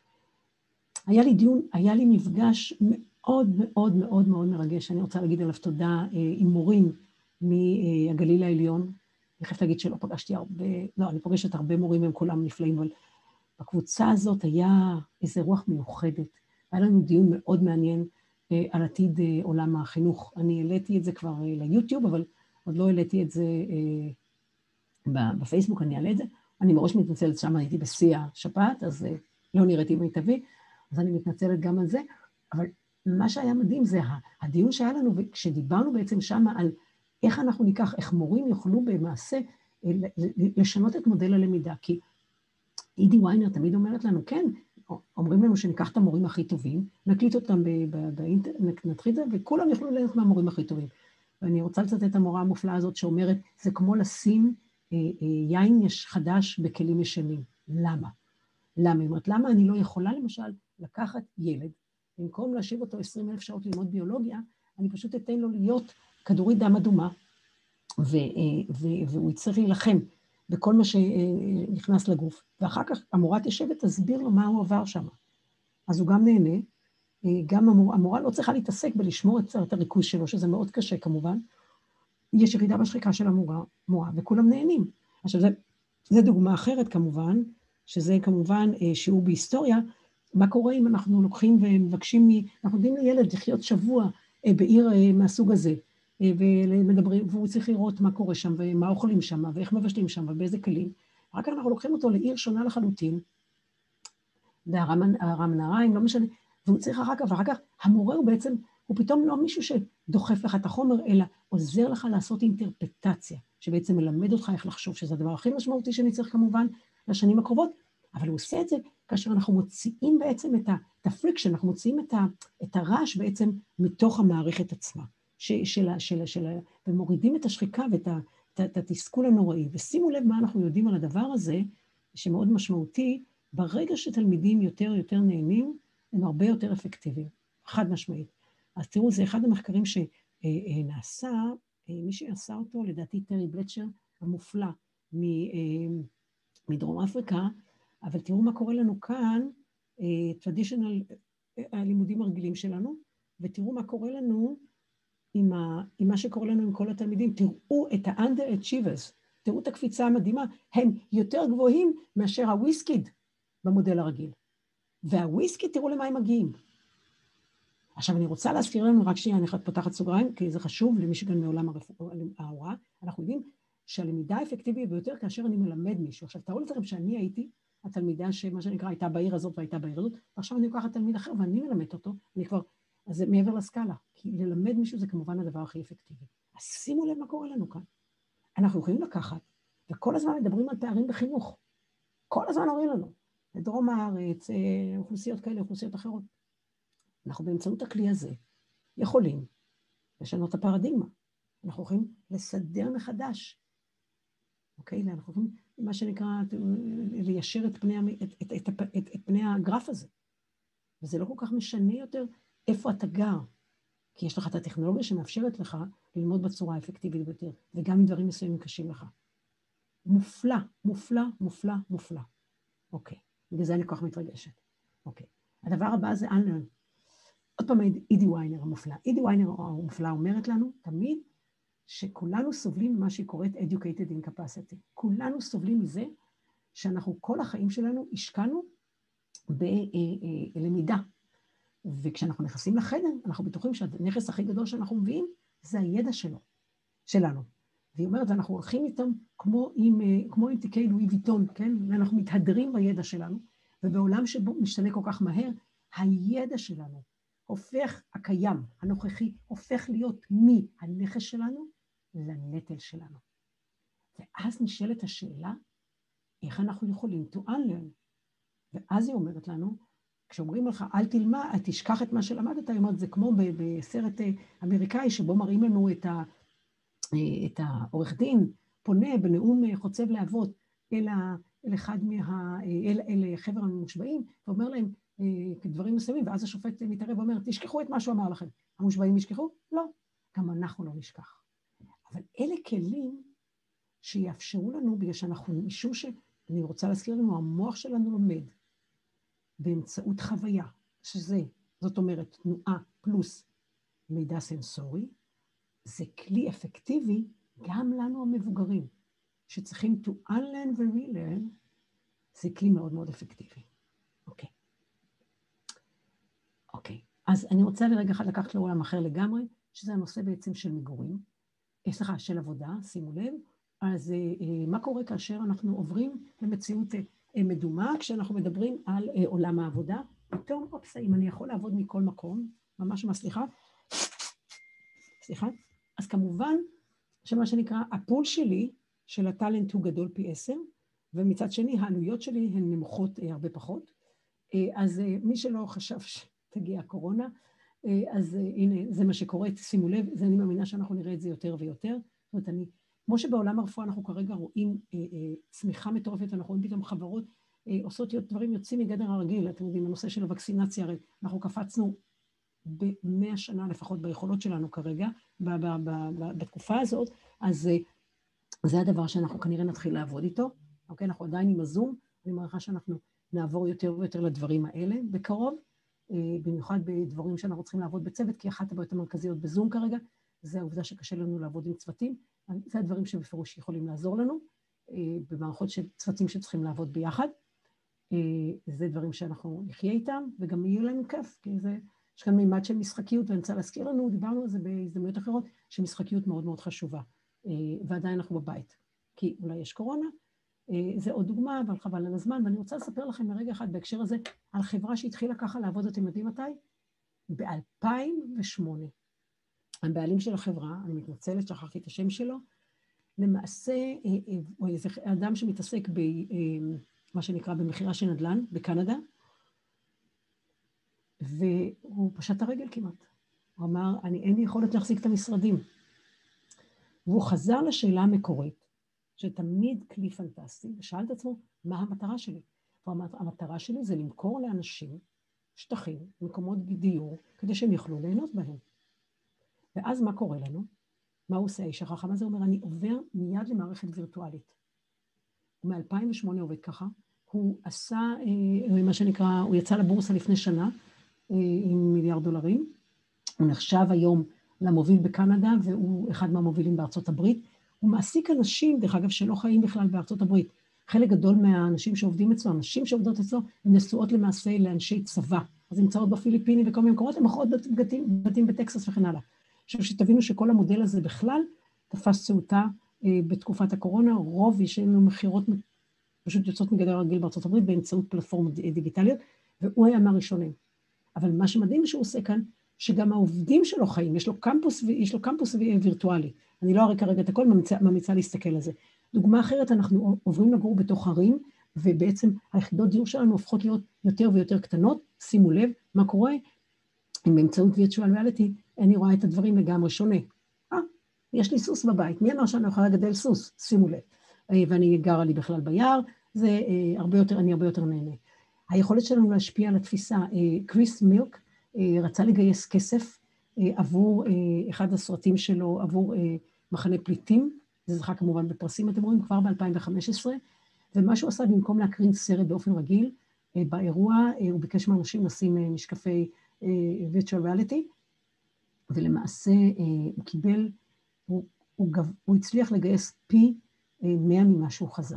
היה לי דיון, היה לי מפגש מאוד מאוד מאוד מאוד מרגש, אני רוצה להגיד עליו תודה, עם מורים מהגליל העליון, אני חייבת להגיד שלא פגשתי הרבה, לא, אני פוגשת הרבה מורים, הם כולם נפלאים, אבל בקבוצה הזאת היה איזו רוח מיוחדת, היה לנו דיון מאוד מעניין אה, על עתיד אה, עולם החינוך. אני העליתי את זה כבר אה, ליוטיוב, אבל עוד לא העליתי את זה אה, בפייסבוק, אני אעלה את זה. אני מראש מתנצלת, שם הייתי בשיא השפעת, אז אה, לא נראיתי מיטבי, אז אני מתנצלת גם על זה. אבל מה שהיה מדהים זה הדיון שהיה לנו, וכשדיברנו בעצם שם על איך אנחנו ניקח, איך מורים יוכלו במעשה אה, לשנות את מודל הלמידה, כי אידי ויינר תמיד אומרת לנו, כן, אומרים לנו שניקח את המורים הכי טובים, נקליט אותם באינטרנט, נתחיל את זה, וכולם יוכלו להיות מהמורים הכי טובים. ואני רוצה לצטט את המורה המופלאה הזאת שאומרת, זה כמו לשים אה, אה, יין יש חדש בכלים ישנים. למה? למה? אומרת, למה אני לא יכולה למשל לקחת ילד, במקום להשיב אותו עשרים אלף שעות ללמוד ביולוגיה, אני פשוט אתן לו להיות כדורית דם אדומה, ו, אה, ו, והוא יצטרך להילחם בכל מה שנכנס לגוף, ואחר כך המורה תשב ותסביר לו מה הוא עבר שם. אז הוא גם נהנה, גם המורה, המורה לא צריכה להתעסק בלשמור את הריכוז שלו, שזה מאוד קשה כמובן, יש ירידה בשחיקה של המורה, מורה, וכולם נהנים. עכשיו, זה, זה דוגמה אחרת כמובן, שזה כמובן שיעור בהיסטוריה, מה קורה אם אנחנו לוקחים ומבקשים, אנחנו יודעים לילד לחיות שבוע בעיר מהסוג הזה, ומדברים, והוא צריך לראות מה קורה שם, ומה אוכלים שם, ואיך מבשלים שם, ובאיזה כלים. רק אנחנו לוקחים אותו לעיר שונה לחלוטין, והרם נהריים, לא משנה, והוא צריך אחר כך, ואחר כך המורה הוא בעצם, הוא פתאום לא מישהו שדוחף לך את החומר, אלא עוזר לך לעשות אינטרפטציה, שבעצם מלמד אותך איך לחשוב, שזה הדבר הכי משמעותי שאני צריך כמובן לשנים הקרובות, אבל הוא עושה את זה כאשר אנחנו מוציאים בעצם את הפריקשן, אנחנו מוציאים את הרעש בעצם מתוך המערכת עצמה. שלה, שלה, שלה, ומורידים את השחיקה ואת את התסכול הנוראי, ושימו לב מה אנחנו יודעים על הדבר הזה, שמאוד משמעותי, ברגע שתלמידים יותר יותר נהנים, הם הרבה יותר אפקטיביים, חד משמעית. אז תראו, זה אחד המחקרים שנעשה, מי שעשה אותו, לדעתי טרי בלצ'ר, המופלא, מדרום אפריקה, אבל תראו מה קורה לנו כאן, טרדישיונל, הלימודים הרגילים שלנו, ותראו מה קורה לנו, עם, ה, עם מה שקורה לנו עם כל התלמידים, תראו את ה-underachievers, תראו את הקפיצה המדהימה, הם יותר גבוהים מאשר הוויסקיד במודל הרגיל. והוויסקיד, תראו למה הם מגיעים. עכשיו, אני רוצה להזכיר לנו, רק שנייה, אני פותחת סוגריים, כי זה חשוב למי שגם מעולם ההוראה, אנחנו יודעים שהלמידה האפקטיבית ביותר כאשר אני מלמד מישהו. עכשיו, תראו לכם שאני הייתי התלמידה שמה שנקרא הייתה בעיר הזאת והייתה בעיר הזאת, ועכשיו אני לוקחת תלמיד אחר ואני מלמד אותו, אני כבר, אז זה מעבר לסקאלה, כי ללמד מישהו זה כמובן הדבר הכי אפקטיבי. אז שימו לב מה קורה לנו כאן. אנחנו יכולים לקחת, וכל הזמן מדברים על פערים בחינוך. כל הזמן אומרים לנו, לדרום הארץ, אוכלוסיות כאלה, אוכלוסיות אחרות. אנחנו באמצעות הכלי הזה יכולים לשנות את הפרדיגמה. אנחנו יכולים לסדר מחדש. אוקיי? אנחנו יכולים, מה שנקרא, ליישר את פני, את, את, את, את, את, את פני הגרף הזה. וזה לא כל כך משנה יותר איפה אתה גר, כי יש לך את הטכנולוגיה שמאפשרת לך ללמוד בצורה האפקטיבית ביותר, וגם אם דברים מסוימים קשים לך. מופלא, מופלא, מופלא, מופלא. אוקיי, בגלל זה אני כל כך מתרגשת. אוקיי, הדבר הבא זה Unlearn. עוד פעם, אידי ויינר המופלא. אידי ויינר המופלא אומרת לנו תמיד שכולנו סובלים ממה שהיא קוראת Educated Incapacity. כולנו סובלים מזה שאנחנו כל החיים שלנו השקענו בלמידה. וכשאנחנו נכנסים לחדר, אנחנו בטוחים שהנכס הכי גדול שאנחנו מביאים, זה הידע שלו, שלנו. והיא אומרת, ואנחנו הולכים איתם כמו עם, כמו עם תיקי לואי ויטון, כן? ואנחנו מתהדרים בידע שלנו, ובעולם שבו משתנה כל כך מהר, הידע שלנו הופך, הקיים, הנוכחי, הופך להיות מהנכס שלנו לנטל שלנו. ואז נשאלת השאלה, איך אנחנו יכולים to unlearn? ואז היא אומרת לנו, כשאומרים לך, אל תלמד, אל תשכח את מה שלמדת, היא אומרת, זה כמו בסרט אמריקאי, שבו מראים לנו את, ה, את העורך דין, פונה בנאום חוצב להבות, אל, ה, אל אחד מה... אל, אל חבר המושבעים, ואומר להם דברים מסוימים, ואז השופט מתערב ואומר, תשכחו את מה שהוא אמר לכם. המושבעים ישכחו? לא. גם אנחנו לא נשכח. אבל אלה כלים שיאפשרו לנו, בגלל שאנחנו, משום שאני רוצה להזכיר לנו, המוח שלנו לומד, באמצעות חוויה, שזה, זאת אומרת, תנועה פלוס מידע סנסורי, זה כלי אפקטיבי גם לנו המבוגרים, שצריכים to unlearn ו-relearn, זה כלי מאוד מאוד אפקטיבי. אוקיי. אוקיי. אז אני רוצה לרגע אחד לקחת לעולם אחר לגמרי, שזה הנושא בעצם של מגורים, סליחה, של עבודה, שימו לב. אז מה קורה כאשר אנחנו עוברים למציאות מדומה, כשאנחנו מדברים על עולם העבודה, פתאום, אופס, אם אני יכול לעבוד מכל מקום, ממש מה, סליחה, סליחה, אז כמובן, שמה שנקרא, הפול שלי, של הטלנט הוא גדול פי עשר, ומצד שני, העלויות שלי הן נמוכות הרבה פחות, אז מי שלא חשב שתגיע הקורונה, אז הנה, זה מה שקורה, שימו לב, זה אני מאמינה שאנחנו נראה את זה יותר ויותר, זאת אומרת, אני, כמו שבעולם הרפואה אנחנו כרגע רואים אה, אה, צמיחה מטורפת, אנחנו רואים פתאום חברות אה, עושות דברים יוצאים מגדר הרגיל, אתם יודעים, הנושא של הווקסינציה, הרי אנחנו קפצנו במאה שנה לפחות ביכולות שלנו כרגע, ב- ב- ב- ב- בתקופה הזאת, אז אה, זה הדבר שאנחנו כנראה נתחיל לעבוד איתו, אוקיי? אנחנו עדיין עם הזום, אני מעריכה שאנחנו נעבור יותר ויותר לדברים האלה בקרוב, אה, במיוחד בדברים שאנחנו צריכים לעבוד בצוות, כי אחת הבעיות המרכזיות בזום כרגע, זה העובדה שקשה לנו לעבוד עם צוותים, זה הדברים שבפירוש יכולים לעזור לנו, במערכות של צוותים שצריכים לעבוד ביחד, זה דברים שאנחנו נחיה איתם, וגם יהיו לנו כיף, כי זה, יש כאן מימד של משחקיות, ואני רוצה להזכיר לנו, דיברנו על זה בהזדמנויות אחרות, שמשחקיות מאוד מאוד חשובה, ועדיין אנחנו בבית, כי אולי יש קורונה, זה עוד דוגמה, אבל חבל על הזמן, ואני רוצה לספר לכם מרגע אחד בהקשר הזה, על חברה שהתחילה ככה לעבוד, אתם יודעים מתי? ב-אלפיים ושמונה. הבעלים של החברה, אני מתנצלת, שכחתי את השם שלו, למעשה, הוא איזה אדם שמתעסק במה שנקרא במחירה של נדל"ן, בקנדה, והוא פשט את הרגל כמעט. הוא אמר, אני אין לי יכולת להחזיק את המשרדים. והוא חזר לשאלה המקורית, שתמיד כלי פנטסטי, ושאל את עצמו, מה המטרה שלי? הוא אמר, המטרה שלי זה למכור לאנשים שטחים, מקומות דיור, כדי שהם יוכלו ליהנות בהם. ואז מה קורה לנו? מה הוא עושה? האיש החכם הזה אומר, אני עובר מיד למערכת וירטואלית. הוא מ-אלפיים ושמונה עובד ככה, הוא עשה, אה, מה שנקרא, הוא יצא לבורסה לפני שנה, אה, עם מיליארד דולרים, הוא נחשב היום למוביל בקנדה, והוא אחד מהמובילים בארצות הברית, הוא מעסיק אנשים, דרך אגב, שלא חיים בכלל בארצות הברית. חלק גדול מהאנשים שעובדים אצלו, אנשים שעובדות אצלו, הן נשואות למעשה לאנשי צבא, אז הן נמצאות בפיליפינים וכל מיני מקומות, הן מוכרות בתים, בתים בטקסס וכן הלאה. עכשיו שתבינו שכל המודל הזה בכלל תפס צאותה אה, בתקופת הקורונה, רוב יש לנו מחירות פשוט יוצאות מגדר הרגיל בארצות הברית באמצעות פלטפורמות דיגיטליות, והוא היה מהראשונים. אבל מה שמדהים שהוא עושה כאן, שגם העובדים שלו חיים, יש לו קמפוס, יש לו קמפוס וירטואלי. אני לא אראה כרגע את הכל, ממליצה, ממליצה להסתכל על זה. דוגמה אחרת, אנחנו עוברים לגור בתוך ערים, ובעצם היחידות דיור שלנו הופכות להיות יותר ויותר קטנות, שימו לב, מה קורה? אם באמצעות virtual reality, אני רואה את הדברים לגמרי שונה. אה, יש לי סוס בבית, מי אמר שאני יכולה לגדל סוס? שימו לב. ואני גרה לי בכלל ביער, זה הרבה יותר, אני הרבה יותר נהנה. היכולת שלנו להשפיע על התפיסה, קריס מילק רצה לגייס כסף עבור אחד הסרטים שלו, עבור מחנה פליטים, זה זכה כמובן בפרסים, אתם רואים, כבר ב-אלפיים וחמש עשרה, ומה שהוא עשה במקום להקרין סרט באופן רגיל, באירוע הוא ביקש מאנשים לשים משקפי virtual reality, ולמעשה הוא קיבל, הוא, הוא, הוא הצליח לגייס פי מאה ממה שהוא חזה.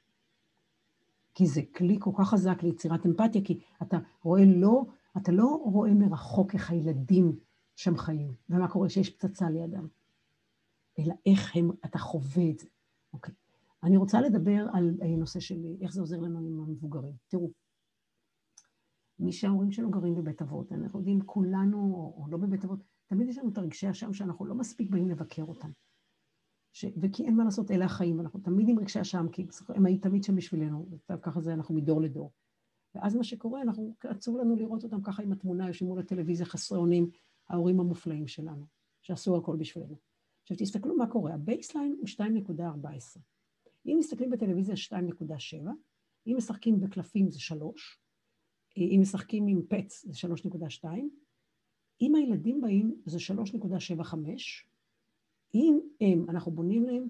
כי זה כלי כל כך חזק ליצירת אמפתיה, כי אתה רואה לא, אתה לא רואה מרחוק איך הילדים שם חיים, ומה קורה שיש פצצה לידם, אלא איך הם, אתה חווה את זה. אוקיי. אני רוצה לדבר על נושא של איך זה עוזר לנו עם המבוגרים. תראו, מי שההורים שלו גרים בבית אבות, אנחנו יודעים כולנו, או, או לא בבית אבות, תמיד יש לנו את הרגשי השם שאנחנו לא מספיק באים לבקר אותם. ש... וכי אין מה לעשות, אלה החיים, אנחנו תמיד עם רגשי השם, כי הם היו תמיד שם בשבילנו, וככה זה אנחנו מדור לדור. ואז מה שקורה, אנחנו, עצוב לנו לראות אותם ככה עם התמונה, יושבים מול הטלוויזיה חסרי אונים, ההורים המופלאים שלנו, שעשו הכל בשבילנו. עכשיו תסתכלו מה קורה, הבייסליין הוא שתיים נקודה ארבע עשרה. אם מסתכלים בטלוויזיה שתיים נקודה שבע, אם משחקים בקלפים זה שלוש, אם משחקים עם פץ זה שלוש נקודה שתיים, אם הילדים באים זה שלוש נקודה שבע חמש, אם הם, אנחנו בונים להם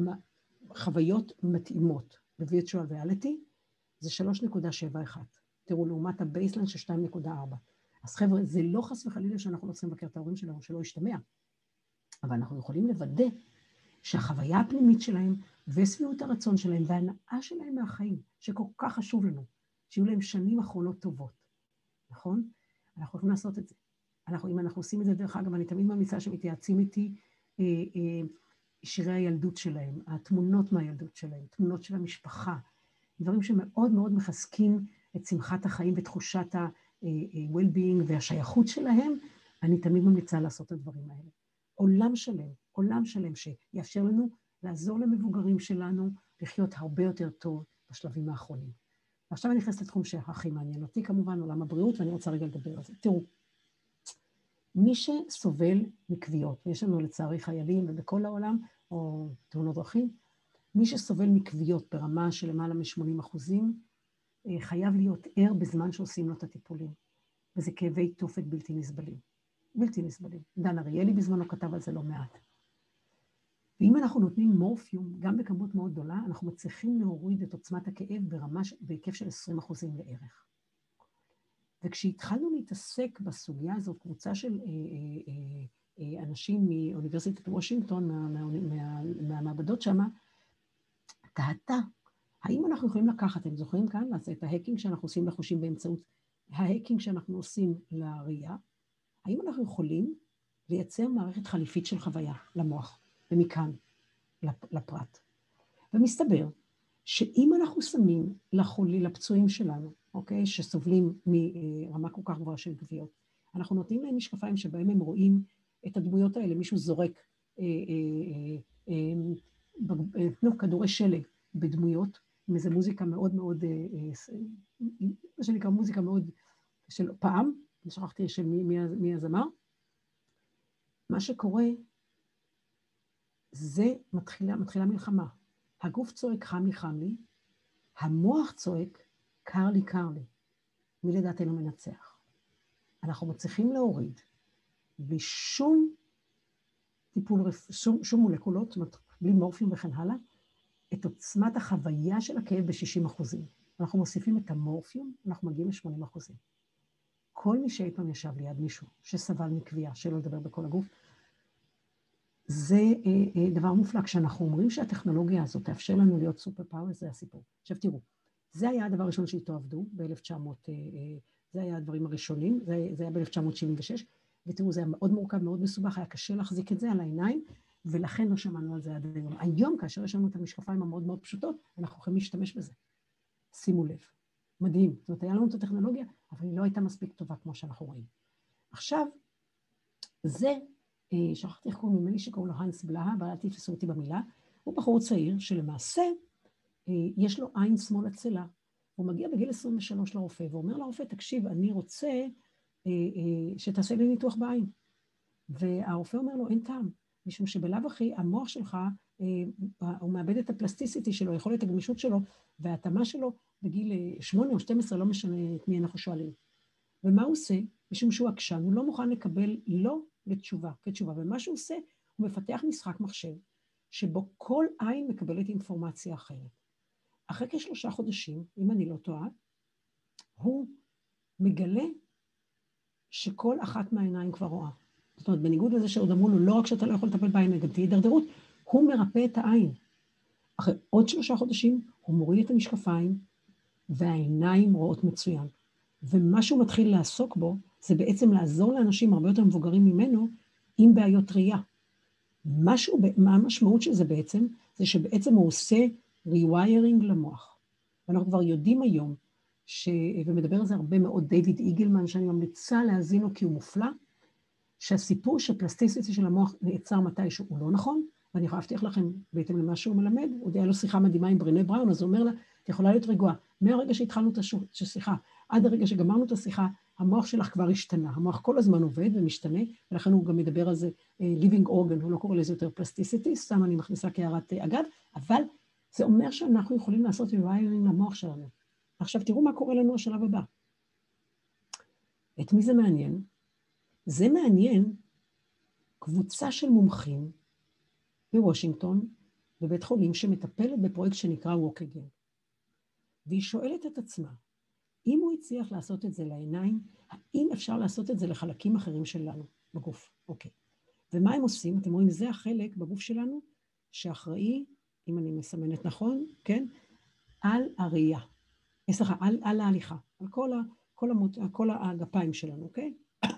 חוויות מתאימות ב-virtual reality, זה שלוש נקודה שבע אחת. תראו, לעומת הבייסליין של שתיים נקודה ארבע. אז חבר'ה, זה לא חס וחלילה שאנחנו לא צריכים לבקר את ההורים שלנו, שלא ישתמע. אבל אנחנו יכולים לוודא שהחוויה הפנימית שלהם וסביעות הרצון שלהם וההנאה שלהם מהחיים, שכל כך חשוב לנו, שיהיו להם שנים אחרונות טובות. נכון? אנחנו יכולים לעשות את זה. אנחנו, אם אנחנו עושים את זה, דרך אגב, אני תמיד ממליצה שמתייעצים איתי אה, אה, שירי הילדות שלהם, התמונות מהילדות שלהם, תמונות של המשפחה, דברים שמאוד מאוד מחזקים את שמחת החיים ותחושת ה-well-being והשייכות שלהם, אני תמיד ממליצה לעשות את הדברים האלה. עולם שלם, עולם שלם שיאפשר לנו לעזור למבוגרים שלנו לחיות הרבה יותר טוב בשלבים האחרונים. ועכשיו אני נכנסת לתחום שהכי מעניין אותי, כמובן עולם הבריאות, ואני רוצה רגע לדבר על זה. תראו, מי שסובל מכוויות, ויש לנו לצערי חיילים ובכל העולם, או תאונות דרכים, מי שסובל מכוויות ברמה של למעלה מ-שמונים אחוזים, חייב להיות ער בזמן שעושים לו את הטיפולים. וזה כאבי תופת בלתי נסבלים. בלתי נסבלים. דן אריאלי בזמנו כתב על זה לא מעט. ואם אנחנו נותנים מורפיום, גם בכמות מאוד גדולה, אנחנו מצליחים להוריד את עוצמת הכאב ברמה, בהיקף של עשרים אחוזים לערך. וכשהתחלנו להתעסק בסוגיה הזאת, קבוצה של אה, אה, אה, אנשים מאוניברסיטת וושינגטון, מה, מה, מה, מהמעבדות שמה, תהתה, האם אנחנו יכולים לקחת, אתם זוכרים כאן, לעשות את ההקינג שאנחנו עושים לחושים באמצעות ההקינג שאנחנו עושים לראייה, האם אנחנו יכולים לייצר מערכת חליפית של חוויה למוח, ומכאן לפרט. ומסתבר שאם אנחנו שמים לחולי, לפצועים שלנו, אוקיי, שסובלים מרמה כל כך גבוהה של גוויות, אנחנו נותנים להם משקפיים שבהם הם רואים את הדמויות האלה, מישהו זורק אה, אה, אה, אה, כדורי שלג בדמויות, עם איזו מוזיקה מאוד מאוד, מה שנקרא מוזיקה מאוד של פעם, שכחתי של מי, מי, מי הזמר, מה שקורה, זה מתחילה, מתחילה מלחמה. הגוף צועק חם לי חם לי, המוח צועק קר לי קר לי. מי לדעתנו מנצח? אנחנו מצליחים להוריד, בלי שום טיפול, שום, שום מולקולות, בלי מורפיום וכן הלאה, את עוצמת החוויה של הכאב ב-שישים אחוזים. אנחנו מוסיפים את המורפיום, אנחנו מגיעים ל-שמונים אחוזים. כל מי שאי פעם ישב ליד מישהו שסבל מקביעה, שלא לדבר בכל הגוף, זה אה, אה, דבר מופלא. כשאנחנו אומרים שהטכנולוגיה הזאת תאפשר לנו להיות סופר פאוור, זה הסיפור. עכשיו תראו, זה היה הדבר הראשון שאיתו עבדו ב-אלף תשע מאות, אה, אה, זה היה הדברים הראשונים, זה, זה היה ב-אלף תשע מאות שבעים ושש, ותראו, זה היה מאוד מורכב, מאוד מסובך, היה קשה להחזיק את זה על העיניים, ולכן לא שמענו על זה עד היום. היום, כאשר יש לנו את המשקפיים המאוד מאוד פשוטות, אנחנו יכולים להשתמש בזה. שימו לב. מדהים. זאת אומרת, היה לנו את הטכנולוגיה, אבל היא לא הייתה מספיק טובה כמו שאנחנו רואים. עכשיו, זה, שכחתי איך קוראים ממני שקוראים לו הנס בלהה, אבל אל תתפסו אותי במילה, הוא בחור צעיר שלמעשה יש לו עין שמאל עצלה. הוא מגיע בגיל עשרים ושלוש לרופא, ואומר לרופא, תקשיב, אני רוצה שתעשה לי ניתוח בעין. והרופא אומר לו, אין טעם, משום שבלב אחי, המוח שלך, הוא מאבד את הפלסטיסיטי שלו, יכולת הגמישות שלו, וההתאמה שלו בגיל שמונה או שתים עשרה, לא משנה את מי אנחנו שואלים. ומה הוא עושה? משום שהוא עקשן, הוא לא מוכן לקבל לא לתשובה, כתשובה, ומה שהוא עושה, הוא מפתח משחק מחשב, שבו כל עין מקבלת אינפורמציה אחרת. אחרי כשלושה חודשים, אם אני לא טועה, הוא מגלה שכל אחת מהעיניים כבר רואה. זאת אומרת, בניגוד לזה שעוד אמרו לו, לא רק שאתה לא יכול לטפל בעין, גם תהיה דרדרות, הוא מרפא את העין. אחרי עוד שלושה חודשים, הוא מוריד את המשקפיים, והעיניים רואות מצוין. ומה שהוא מתחיל לעסוק בו, זה בעצם לעזור לאנשים הרבה יותר מבוגרים ממנו, עם בעיות ראייה. משהו, מה המשמעות של זה בעצם? זה שבעצם הוא עושה rewiring למוח. ואנחנו כבר יודעים היום, ש... ומדבר על זה הרבה מאוד דיוויד איגלמן, שאני ממליצה להאזין לו כי הוא מופלא, שהסיפור שפלסטיסיטי של המוח נעצר מתישהו הוא לא נכון, ואני יכולה להבטיח לכם, בהתאם למה שהוא מלמד, הוא היה לו שיחה מדהימה עם ברנה בראון, אז הוא אומר לה, את יכולה להיות רגועה, מהרגע שהתחלנו את השיחה, עד הרגע שגמרנו את השיחה, המוח שלך כבר השתנה, המוח כל הזמן עובד ומשתנה, ולכן הוא גם מדבר על זה living organ, הוא לא קורא לזה יותר פלסטיסיטי, סתם אני מכניסה כהערת אגב, אבל זה אומר שאנחנו יכולים לעשות rewiring למוח שלנו. עכשיו תראו מה קורה לנו השלב הבא. את מי זה מעניין? זה מעניין קבוצה של מומחים בוושינגטון, בבית חולים שמטפלת בפרויקט שנקרא Walk Again. והיא שואלת את עצמה, אם הוא הצליח לעשות את זה לעיניים, האם אפשר לעשות את זה לחלקים אחרים שלנו בגוף? אוקיי. ומה הם עושים? אתם רואים, זה החלק בגוף שלנו שאחראי, אם אני מסמנת נכון, כן? על הראייה. סליחה, על, על ההליכה, על כל, ה, כל, המות, כל הגפיים שלנו, אוקיי?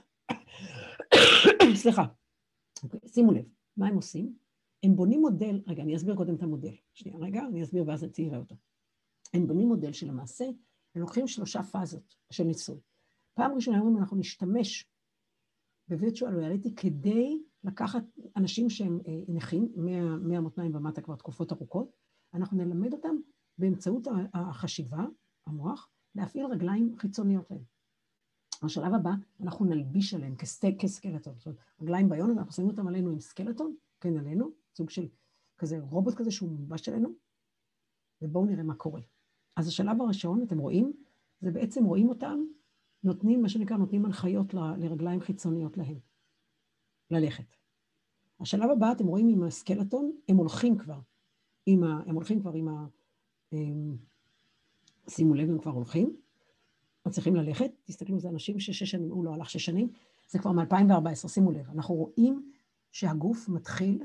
סליחה. אוקיי, שימו לב, מה הם עושים? הם בונים מודל, רגע, אני אסביר קודם את המודל. שנייה, רגע, אני אסביר ואז אני תראה אותו. הם בונים מודל שלמעשה, הם לוקחים שלושה פאזות של ניסוי. פעם ראשונה, אומרים, אנחנו נשתמש בווירטואל ריאליטי כדי לקחת אנשים שהם אה, נכים, מהמותניים ומטה כבר תקופות ארוכות, אנחנו נלמד אותם באמצעות החשיבה, המוח, להפעיל רגליים חיצוניות להם. בשלב הבא, אנחנו נלביש עליהם כסקלטון, זאת אומרת, רגליים ביון, אנחנו שמים אותם עלינו עם סקלטון, כן עלינו, סוג של כזה רובוט כזה שהוא מלבש עלינו, ובואו נראה מה קורה. אז השלב הראשון, אתם רואים, זה בעצם רואים אותם, נותנים, מה שנקרא, נותנים הנחיות ל, לרגליים חיצוניות להם, ללכת. השלב הבא, אתם רואים עם הסקלטון, הם הולכים כבר, עם ה, הם הולכים כבר עם ה... הם, שימו לב, הם כבר הולכים, מצליחים ללכת, תסתכלו, זה אנשים ששש שנים, הוא לא הלך שש שנים, זה כבר מ-אלפיים וארבע עשרה, שימו לב, אנחנו רואים שהגוף מתחיל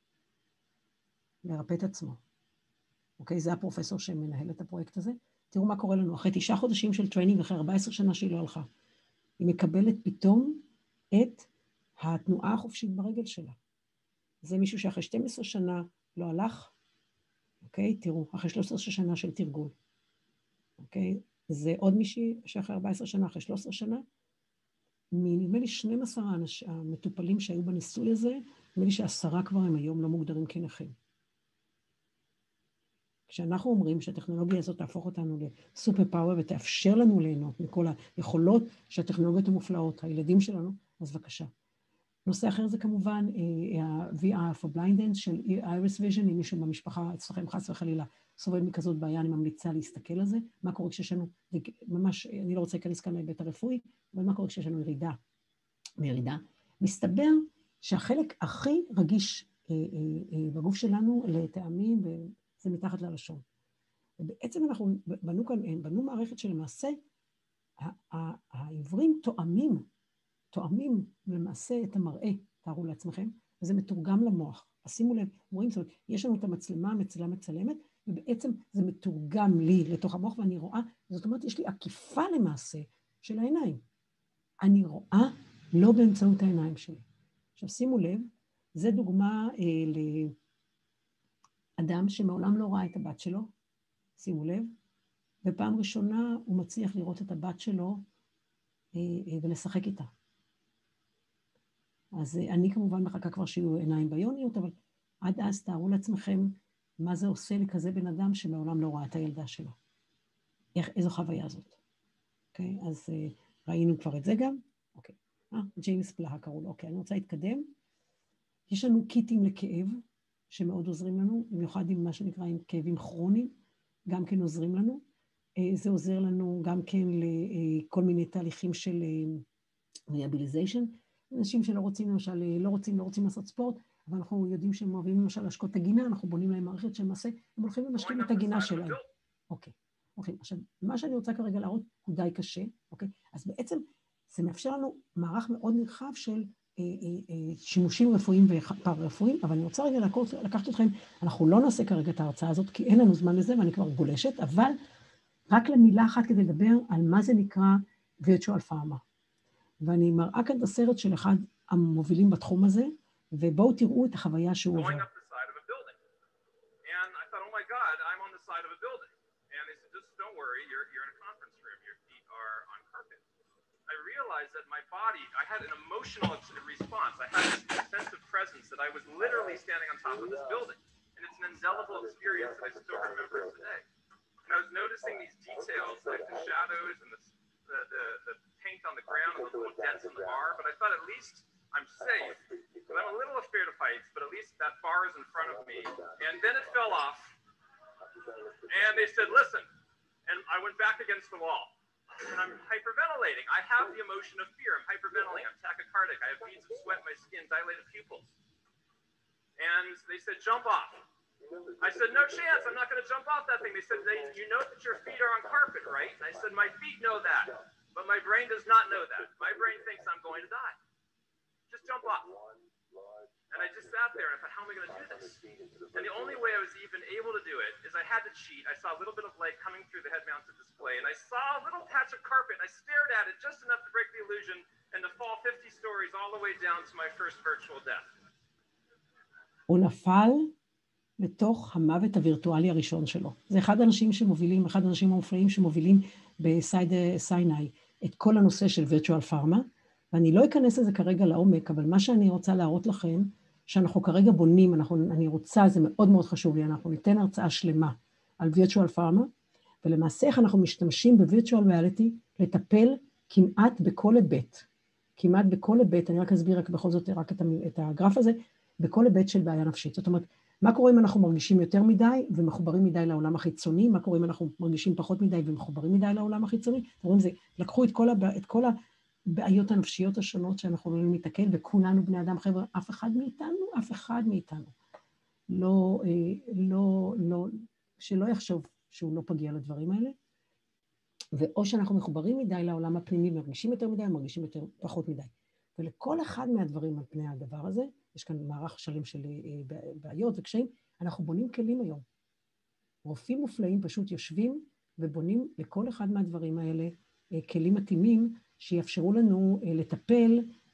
לרפא את עצמו. אוקיי, זה הפרופסור שמנהל את הפרויקט הזה. תראו מה קורה לנו, אחרי תשעה חודשים של טריינינג, אחרי ארבע עשרה שנה שהיא לא הלכה. היא מקבלת פתאום את התנועה החופשית ברגל שלה. זה מישהו שאחרי שתים עשרה שנה לא הלך, אוקיי, תראו, אחרי שלוש עשרה שנה של תרגול. אוקיי, זה עוד מישהי שאחרי ארבע עשרה שנה, אחרי שלוש עשרה שנה, נדמה לי שנים עשר המטופלים שהיו בניסוי הזה, נדמה לי שעשרה כבר הם היום לא מוגדרים כנכים. כשאנחנו אומרים שהטכנולוגיה הזאת תהפוך אותנו לסופר פאוור ותאפשר לנו ליהנות מכל היכולות שהטכנולוגיות המופלאות, הילדים שלנו, אז בבקשה. נושא אחר זה כמובן ה-וי אר for blindness של Iris Vision, אם מישהו במשפחה אצלכם חס וחלילה סובל מכזאת בעיה, אני ממליצה להסתכל על זה, מה קורה כשיש לנו, ממש, אני לא רוצה להיכנס כאן להיבט הרפואי, אבל מה קורה כשיש לנו ירידה, מירידה. מסתבר שהחלק הכי רגיש בגוף שלנו לטעמים, זה מתחת ללשון. ובעצם אנחנו בנו כאן, בנו מערכת שלמעשה, העברים תואמים, תואמים למעשה את המראה, תארו לעצמכם, וזה מתורגם למוח. אז שימו לב, רואים, זאת אומרת, יש לנו את המצלמה, המצלמה מצלמת, ובעצם זה מתורגם לי לתוך המוח, ואני רואה, זאת אומרת, יש לי עקיפה למעשה של העיניים. אני רואה לא באמצעות העיניים שלי. עכשיו שימו לב, זה דוגמה אה, לאדם שמעולם לא ראה את הבת שלו, שימו לב, ופעם ראשונה הוא מצליח לראות את הבת שלו אה, אה, ולשחק איתה. אז אה, אני כמובן מחכה כבר שיהיו עיניים ביוניות, אבל עד אז תארו לעצמכם מה זה עושה לכזה בן אדם שמעולם לא ראה את הילדה שלו. איך, איזו חוויה זאת. אוקיי? אז אה, ראינו כבר את זה גם. אה, ג'יימס פלאה קראו לו, אוקיי, אני רוצה להתקדם. יש לנו קיטים לכאב, שמאוד עוזרים לנו, במיוחד עם מה שנקרא עם כאבים כרוניים, גם כן עוזרים לנו. זה עוזר לנו גם כן לכל מיני תהליכים של ריאביליזיישן. אנשים שלא רוצים, למשל, לא רוצים, לא רוצים לעשות ספורט, אבל אנחנו יודעים שהם אוהבים למשל להשקות את הגינה, אנחנו בונים להם מערכת שלמעשה, הם הולכים ומשקים את הגינה שלהם. אוקיי, אוקיי. עכשיו, מה שאני רוצה כרגע להראות הוא די קשה, אוקיי? אז בעצם זה מאפשר לנו מערך מאוד נרחב של שימושים רפואיים ופארה-רפואיים, אבל אני רוצה רגע לקחת אתכם, אנחנו לא נעשה כרגע את ההרצאה הזאת, כי אין לנו זמן לזה ואני כבר גולשת, אבל רק למילה אחת כדי לדבר על מה זה נקרא virtual pharma. ואני מראה כאן את הסרט של אחד המובילים בתחום הזה, ובואו תראו את החוויה שהוא עובר. That my body, I had an emotional response. I had this sense of presence that I was literally standing on top of this building. And it's an indelible experience that I still remember today. And I was noticing these details, like the shadows and the, the, the, the paint on the ground and the little dents in the bar, but I thought at least I'm safe. But I'm a little afraid of heights, but at least that bar is in front of me. And then it fell off. And they said, listen. And I went back against the wall. And I'm hyperventilating. I have the emotion of fear. I'm hyperventilating. I'm tachycardic. I have beads of sweat in my skin, dilated pupils. And they said, jump off. I said, no chance. I'm not going to jump off that thing. They said, they, you know that your feet are on carpet, right? And I said, my feet know that. But my brain does not know that. My brain thinks I'm going to die. Just jump off. And I just sat there and I thought, how am I going to do this? And the only way I was even able to do it is I had to cheat. I saw a little bit of light coming through the head-mounted display, and I saw a little patch of carpet, and I stared at it just enough to break the illusion and to fall fifty stories all the way down to my first virtual death. הוא נפל לתוך המוות הווירטואלי הראשון שלו. זה אחד האנשים שמובילים, אחד האנשים המופלאים שמובילים בסייני את כל הנושא של virtual pharma, ואני לא אכנס לזה כרגע לעומק, אבל מה שאני רוצה להראות לכם, שאנחנו כרגע בונים, אנחנו, אני רוצה, זה מאוד מאוד חשוב לי, אנחנו ניתן הרצאה שלמה על virtual pharma, ולמעשה איך אנחנו משתמשים ב-virtual reality לטפל כמעט בכל היבט, כמעט בכל היבט, אני רק אסביר רק בכל זאת רק את, את הגרף הזה, בכל היבט של בעיה נפשית. זאת אומרת, מה קורה אם אנחנו מרגישים יותר מדי ומחוברים מדי לעולם החיצוני, מה קורה אם אנחנו מרגישים פחות מדי ומחוברים מדי לעולם החיצוני, אתם רואים, זה, לקחו את כל, הבע, את כל הבעיות הנפשיות השונות שאנחנו יכולים להתקל, וכולנו בני אדם, חבר'ה, אף אחד מאיתנו, אף אחד מאיתנו, לא, לא, לא, שלא יחשוב שהוא לא פגיע לדברים האלה, ואו שאנחנו מחוברים מדי לעולם הפנימי, מרגישים יותר מדי, מרגישים יותר פחות מדי. ולכל אחד מהדברים על פני הדבר הזה, יש כאן מערך שלם של בעיות וקשיים, אנחנו בונים כלים היום. רופאים מופלאים פשוט יושבים ובונים לכל אחד מהדברים האלה כלים מתאימים, שיאפשרו לנו לטפל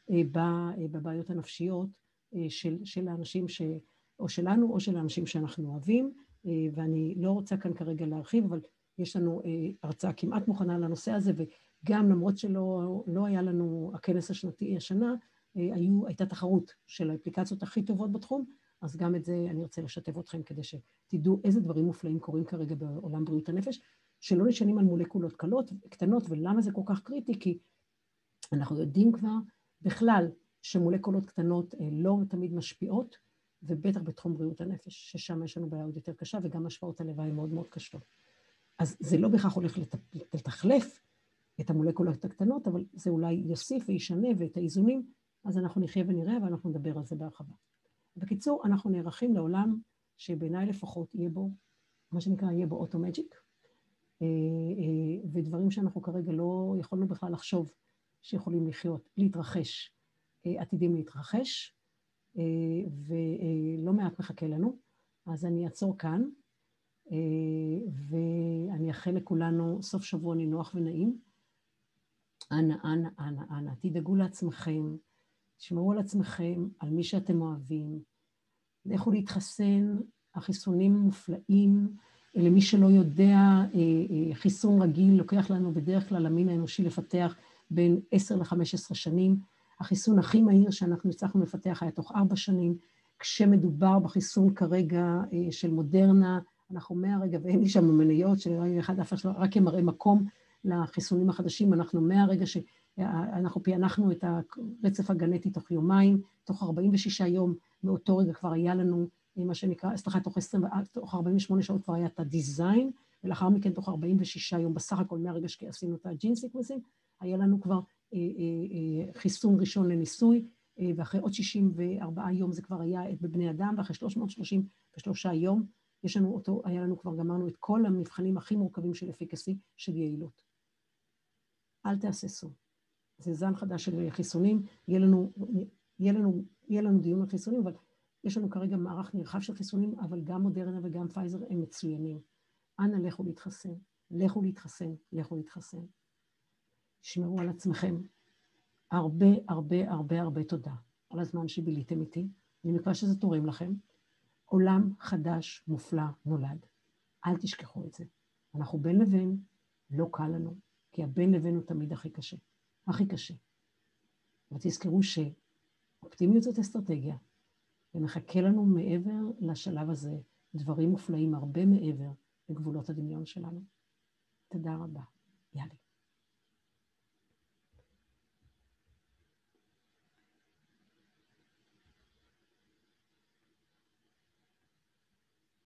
בבעיות הנפשיות של, של האנשים ש, או שלנו או של האנשים שאנחנו אוהבים, ואני לא רוצה כאן כרגע להרחיב, אבל יש לנו הרצאה כמעט מוכנה לנושא הזה, וגם למרות שלא לא היה לנו הכנס השנתי השנה, היו, הייתה תחרות של האפליקציות הכי טובות בתחום, אז גם את זה אני רוצה לשתף אתכם כדי שתדעו איזה דברים מופלאים קורים כרגע בעולם בריאות הנפש, שלא נשענים על מולקולות קלות, קטנות, ולמה זה כל כך קריטי? כי אנחנו יודעים כבר בכלל שמולקולות קטנות לא תמיד משפיעות, ובטח בתחום בריאות הנפש, ששם יש לנו בעיה עוד יותר קשה, וגם השפעות הלוואי מאוד מאוד קשות. אז זה לא בכך הולך לתחלף את המולקולות הקטנות, אבל זה אולי יוסיף וישנה ואת האיזונים, אז אנחנו נחיה ונראה, ואנחנו נדבר על זה בהרחבה. בקיצור, אנחנו נערכים לעולם שבעיניי לפחות יהיה בו, מה שנקרא, יהיה בו אוטו-מג'יק, ודברים שאנחנו כרגע לא יכולנו בכלל לחשוב שיכולים לחיות, להתרחש, עתידים להתרחש, ולא מעט מחכה לנו. אז אני אעצור כאן, ואני אאחל לכולנו סוף שבוע נינוח ונעים. אנא, אנא, אנא, אנא, תדאגו לעצמכם, תשמעו על עצמכם, על מי שאתם אוהבים, לכו להתחסן, החיסונים מופלאים, למי שלא יודע, חיסון רגיל לוקח לנו בדרך כלל המין האנושי לפתח בין עשר לחמש עשרה שנים, החיסון הכי מהיר שאנחנו הצלחנו לפתח היה תוך ארבע שנים, כשמדובר בחיסון כרגע של מודרנה, אנחנו מהרגע, ואין לי שם מניות, שרק אף אחד רק ימראה מקום לחיסונים החדשים, אנחנו מהרגע אנחנו פענחנו את הרצף הגנטי תוך יומיים, תוך ארבעים ושישה יום, מאותו רגע כבר היה לנו, מה שנקרא, סליחה, תוך, תוך ארבעים ושמונה שעות כבר היה את הדיזיין, ולאחר מכן תוך ארבעים ושישה יום, בסך הכל מהרגע שעשינו את הג'ין סיקוונסינג, היה לנו כבר אה, אה, אה, חיסון ראשון לניסוי, אה, ואחרי עוד שישים וארבעה יום זה כבר היה בבני אדם, ואחרי שלוש מאות שלושים ושלושה יום, יש לנו אותו, היה לנו כבר, גמרנו את כל המבחנים הכי מורכבים של אפיקסי, של יעילות. אל תהססו. זה זן חדש של חיסונים, יהיה לנו, יהיה לנו, יהיה לנו דיון על חיסונים, אבל יש לנו כרגע מערך נרחב של חיסונים, אבל גם מודרנה וגם פייזר הם מצוינים. אנא לכו להתחסן, לכו להתחסן, לכו להתחסן. שמרו על עצמכם. הרבה, הרבה, הרבה, הרבה תודה על הזמן שביליתם איתי. אני מקווה שזה תורם לכם. עולם חדש, מופלא, נולד. אל תשכחו את זה. אנחנו בין לבין, לא קל לנו, כי הבין לבין הוא תמיד הכי קשה. הכי קשה. ותזכרו שאופטימיות זאת אסטרטגיה, ומחכה לנו מעבר לשלב הזה דברים מופלאים הרבה מעבר לגבולות הדמיון שלנו. תודה רבה. יאללה.